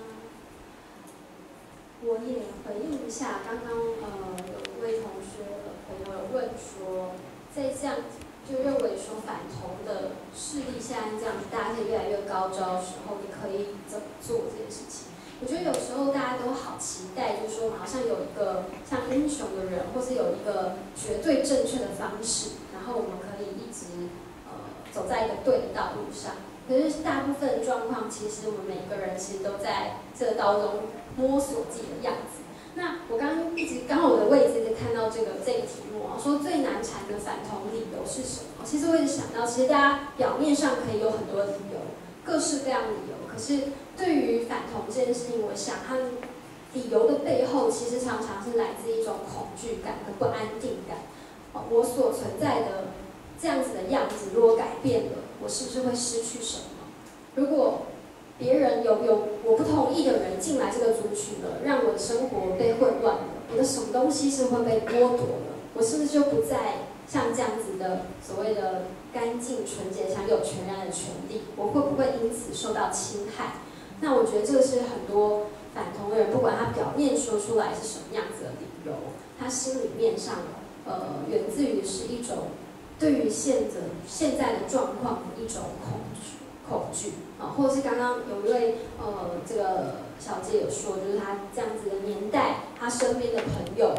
我也回应一下，刚刚呃有一位同学朋友问说，在这样就认为说反同的势力现在这样子，大家可以越来越高招的时候，你可以怎么做这件事情？我觉得有时候大家都好期待，就是说好像有一个像英雄的人，或是有一个绝对正确的方式，然后我们可以一直呃走在一个对的道路上。可是大部分的状况，其实我们每个人其实都在这个道中摸索自己的样子。那我刚刚一直刚好我的位置一直看到这个这个题目啊，说最难缠的反同理由是什么？其实我一直想到，其实大家表面上可以有很多理由，各式各样的理由。可是对于反同这件事情，我想它理由的背后，其实常常是来自一种恐惧感和不安定感。我所存在的这样子的样子，如果改变了，我是不是会失去什么？如果别人有有我不同意的人进来这个族群了，让我的生活被混乱了，我的什么东西是会被剥夺了？我是不是就不再像这样子的所谓的干净纯洁、享有全然的权利？我会不会因此受到侵害？那我觉得这个是很多反同的人，不管他表面说出来是什么样子的理由，他心里面上呃源自于是一种对于现在现在的状况的一种恐惧。恐惧啊，或者是刚刚有一位呃这个小姐有说，就是她这样子的年代，她身边的朋友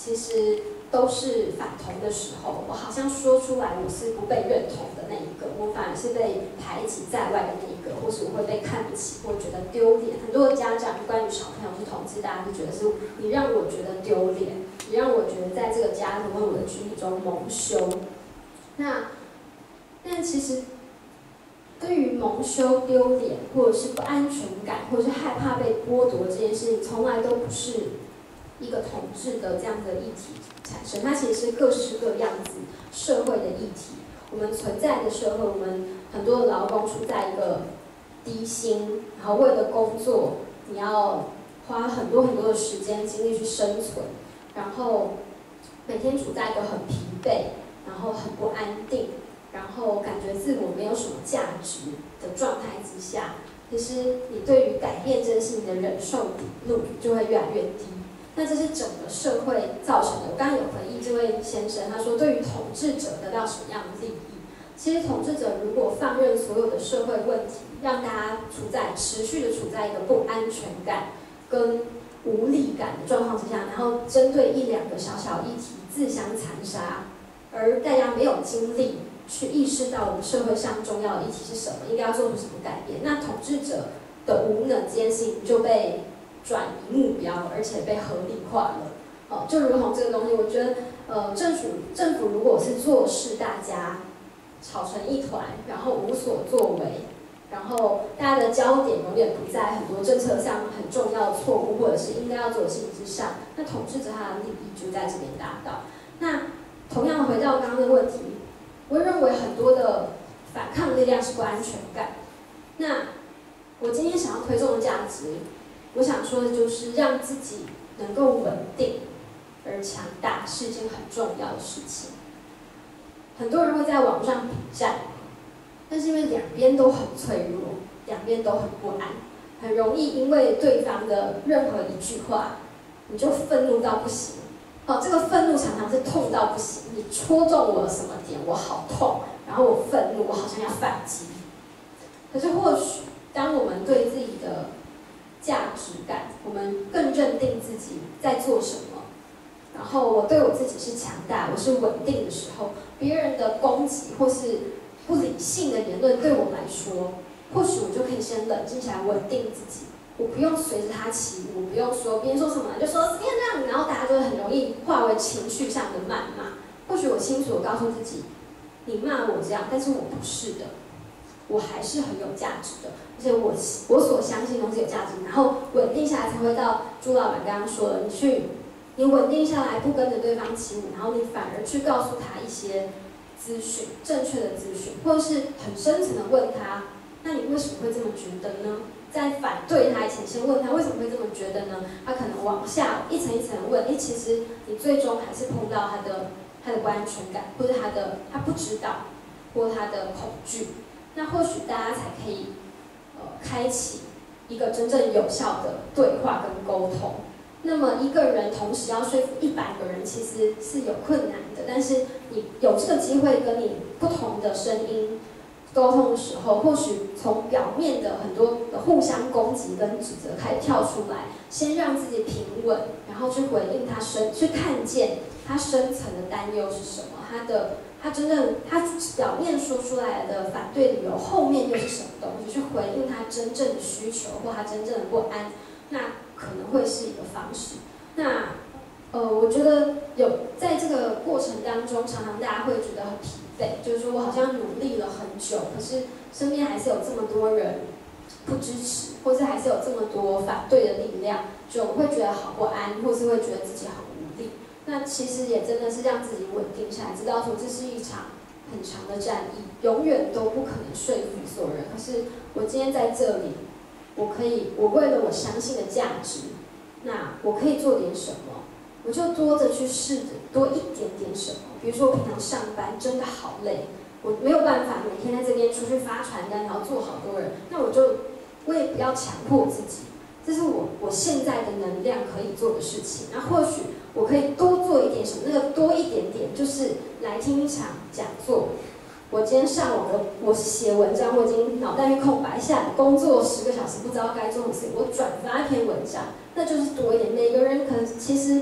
其实都是反同的时候，我好像说出来我是不被认同的那一个，我反而是被排挤在外的那一个，或是我会被看不起，或觉得丢脸。很多的家长关于小朋友是同志，大家就觉得是你让我觉得丢脸，你让我觉得在这个家庭为我的群体中蒙羞。那，但其实对于蒙羞、丢脸，或者是不安全感，或者是害怕被剥夺这件事情，从来都不是一个统治的这样的议题产生，它其实是各式各样子社会的议题。我们存在的社会，我们很多的劳工处在一个低薪，然后为了工作，你要花很多很多的时间精力去生存，然后每天处在一个很疲惫，然后很不安定，然后感觉自我没有什么价值的状态之下，其实你对于改变这件事情的忍受底路就会越来越低。那这是整个社会造成的。我刚刚有回忆这位先生，他说对于统治者得到什么样的利益？其实统治者如果放任所有的社会问题，让大家处在持续的处在一个不安全感跟无力感的状况之下，然后针对一两个小小议题自相残杀，而大家没有精力去意识到我们社会上重要的议题是什么，应该要做出什么改变，那统治者的无能这件事情就被转移目标，而且被合理化了。哦，就如同这个东西，我觉得，呃，政府政府如果是做事大家吵成一团，然后无所作为，然后大家的焦点永远不在很多政策上很重要的错误或者是应该要做的事情之上，那统治者他的利益就在这边达到。那同样回到刚刚的问题，我认为很多的反抗力量是不安全感。那我今天想要推动的价值，我想说的就是让自己能够稳定而强大是一件很重要的事情。很多人会在网上比战，但是因为两边都很脆弱，两边都很不安，很容易因为对方的任何一句话，你就愤怒到不行。哦，这个愤怒常常是痛到不行，你戳中我什么点，我好痛，然后我愤怒，我好像要反击。可是或许当我们对自己的价值感，我们更认定自己在做什么，然后我对我自己是强大，我是稳定的时候，别人的攻击或是不理性的言论对我来说，或许我就可以先冷静下来，稳定自己。我不用随着他起舞，不用说别人说什么就说怎么样这样，然后大家就会很容易化为情绪上的谩骂。或许我清楚地告诉自己，你骂我这样，但是我不是的，我还是很有价值的，而且我我所相信的东西有价值。然后稳定下来才会到朱老板刚刚说的，你去你稳定下来，不跟着对方起舞，然后你反而去告诉他一些资讯，正确的资讯，或者是很深层的问他，那你为什么会这么觉得呢？在反对他以前，先问他为什么会这么觉得呢？他可能往下一层一层的问，哎，其实你最终还是碰到他的他的不安全感，或者他的他不知道，或他的恐惧。那或许大家才可以呃开启一个真正有效的对话跟沟通。那么一个人同时要说服一百个人，其实是有困难的。但是你有这个机会跟你不同的声音沟通的时候，或许从表面的很多的互相攻击跟指责开始跳出来，先让自己平稳，然后去回应他深，去看见他深层的担忧是什么，他的他真正他表面说出来的反对理由后面又是什么东西，去回应他真正的需求或他真正的不安，那可能会是一个方式。那呃，我觉得有在这个过程当中，常常大家会觉得很疲惫，就是说我好像努力了很久，可是身边还是有这么多人不支持，或是还是有这么多反对的力量，就会觉得好不安，或是会觉得自己很无力。那其实也真的是让自己稳定下来，知道说这是一场很长的战役，永远都不可能说服所有人。可是我今天在这里，我可以，我为了我相信的价值，那我可以做点什么？我就多着去试着多一点点什么。比如说我平常上班真的好累，我没有办法每天在这边出去发传单，然后做好多人，那我就我也不要强迫自己，这是我我现在的能量可以做的事情。那或许我可以多做一点什么，那个多一点点就是来听一场讲座。我今天上网，我我写文章，我已经脑袋一空白下来，工作十个小时不知道该做什么事情，我转发一篇文章，那就是多一点。每个人可能其实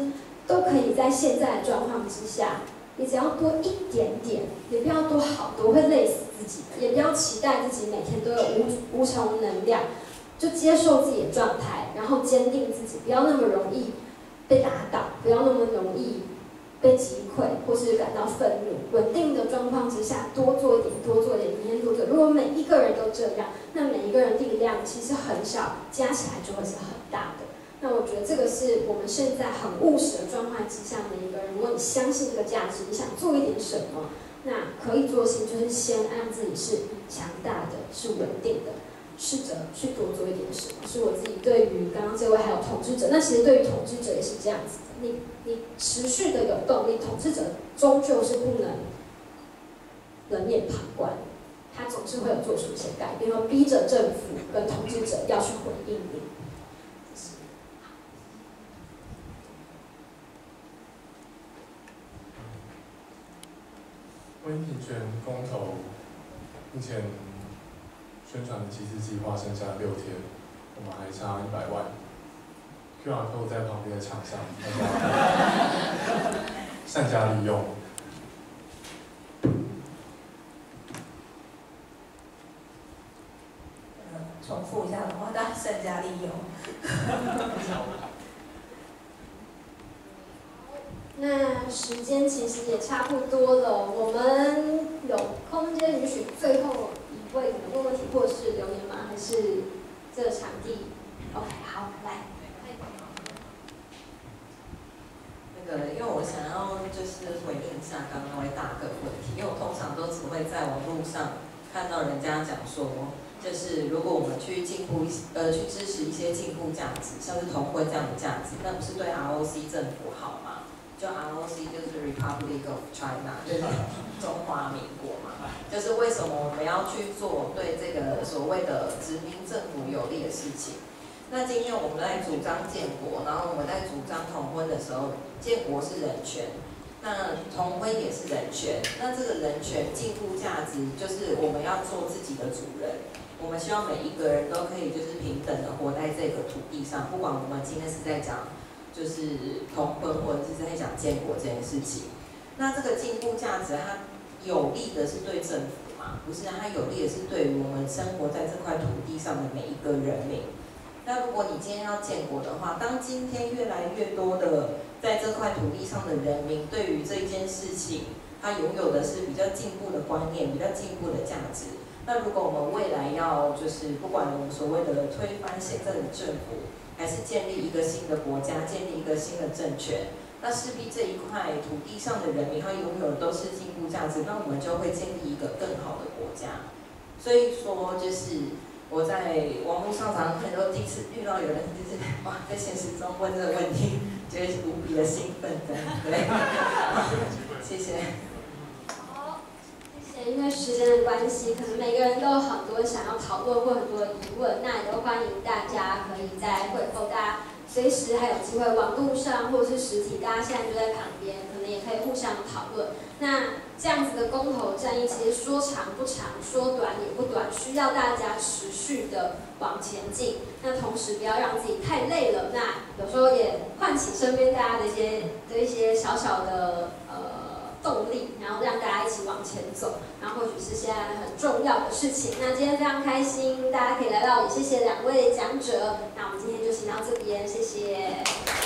都可以在现在的状况之下，你只要多一点点，也不要多好多，会累死自己的，也不要期待自己每天都有无无穷能量，就接受自己的状态，然后坚定自己，不要那么容易被打倒，不要那么容易被击溃或是感到愤怒。稳定的状况之下，多做一点，多做一点，明天多做。如果每一个人都这样，那每一个人力量其实很小，加起来就会是很大的。那我觉得这个是我们现在很务实的状态之下的一个人。如果你相信这个价值，你想做一点什么，那可以做的事情就是先让自己是强大的，是稳定的，试着去多做一点什么。是我自己对于刚刚这位还有统治者，那其实对于统治者也是这样子的。你你持续的有动力，统治者终究是不能冷眼旁观，他总是会有做出一些改变，或逼着政府跟统治者要去回应你。 婚姻平权公投目前宣传的集资计划剩下六天，我们还差一百万。Q R code 在旁边的墙上，大家善加利用。 重复一下的话，大家善加利用。 那时间其实也差不多了，我们有空间允许最后一位可能问问题或是留言吗？还是这个场地 ？OK， 好，来。 那个，因为我想要就是回应一下刚刚那位大哥的问题，因为我通常都只会在网络上看到人家讲说，就是如果我们去进步呃去支持一些进步价值，像是同婚这样的价值，那不是对 R O C 政府好吗？就 R O C 就是 Republic of China， 就是中华民国嘛，就是为什么我们要去做对这个所谓的殖民政府有利的事情？那今天我们在主张建国，然后我们在主张同婚的时候，建国是人权，那同婚也是人权，那这个人权进步价值就是我们要做自己的主人，我们希望每一个人都可以就是平等的活在这个土地上，不管我们今天是在讲就是同婚或者是在讲建国这件事情，那这个进步价值它有利的是对政府嘛？不是，它有利的是对于我们生活在这块土地上的每一个人民。那如果你今天要建国的话，当今天越来越多的在这块土地上的人民对于这一件事情，他拥有的是比较进步的观念，比较进步的价值。那如果我们未来要就是不管我们所谓的推翻现在的政府，还是建立一个新的国家，建立一个新的政权，那势必这一块土地上的人民他拥有的都是进步价值，那我们就会建立一个更好的国家。所以说就是我在网络上常常看到第一次遇到有人就是哇在现实中问这个问题，觉得无比的兴奋的，对，谢谢。 好，谢谢。因为时间的关系，可能每个人都有很多想要讨论或很多的疑问，那也都欢迎大家可以在会后，大家随时还有机会网络上或者是实体，大家现在就在旁边，可能也可以互相讨论。那这样子的公投战役，其实说长不长，说短也不短，需要大家持续的往前进。那同时不要让自己太累了，那有时候也唤起身边大家的一些的一些小小的呃动力，然后让大家一起往前走。然后或许是现在很重要的事情。那今天非常开心，大家可以来到，也谢谢两位讲者。那我们今天就先到这边，谢谢。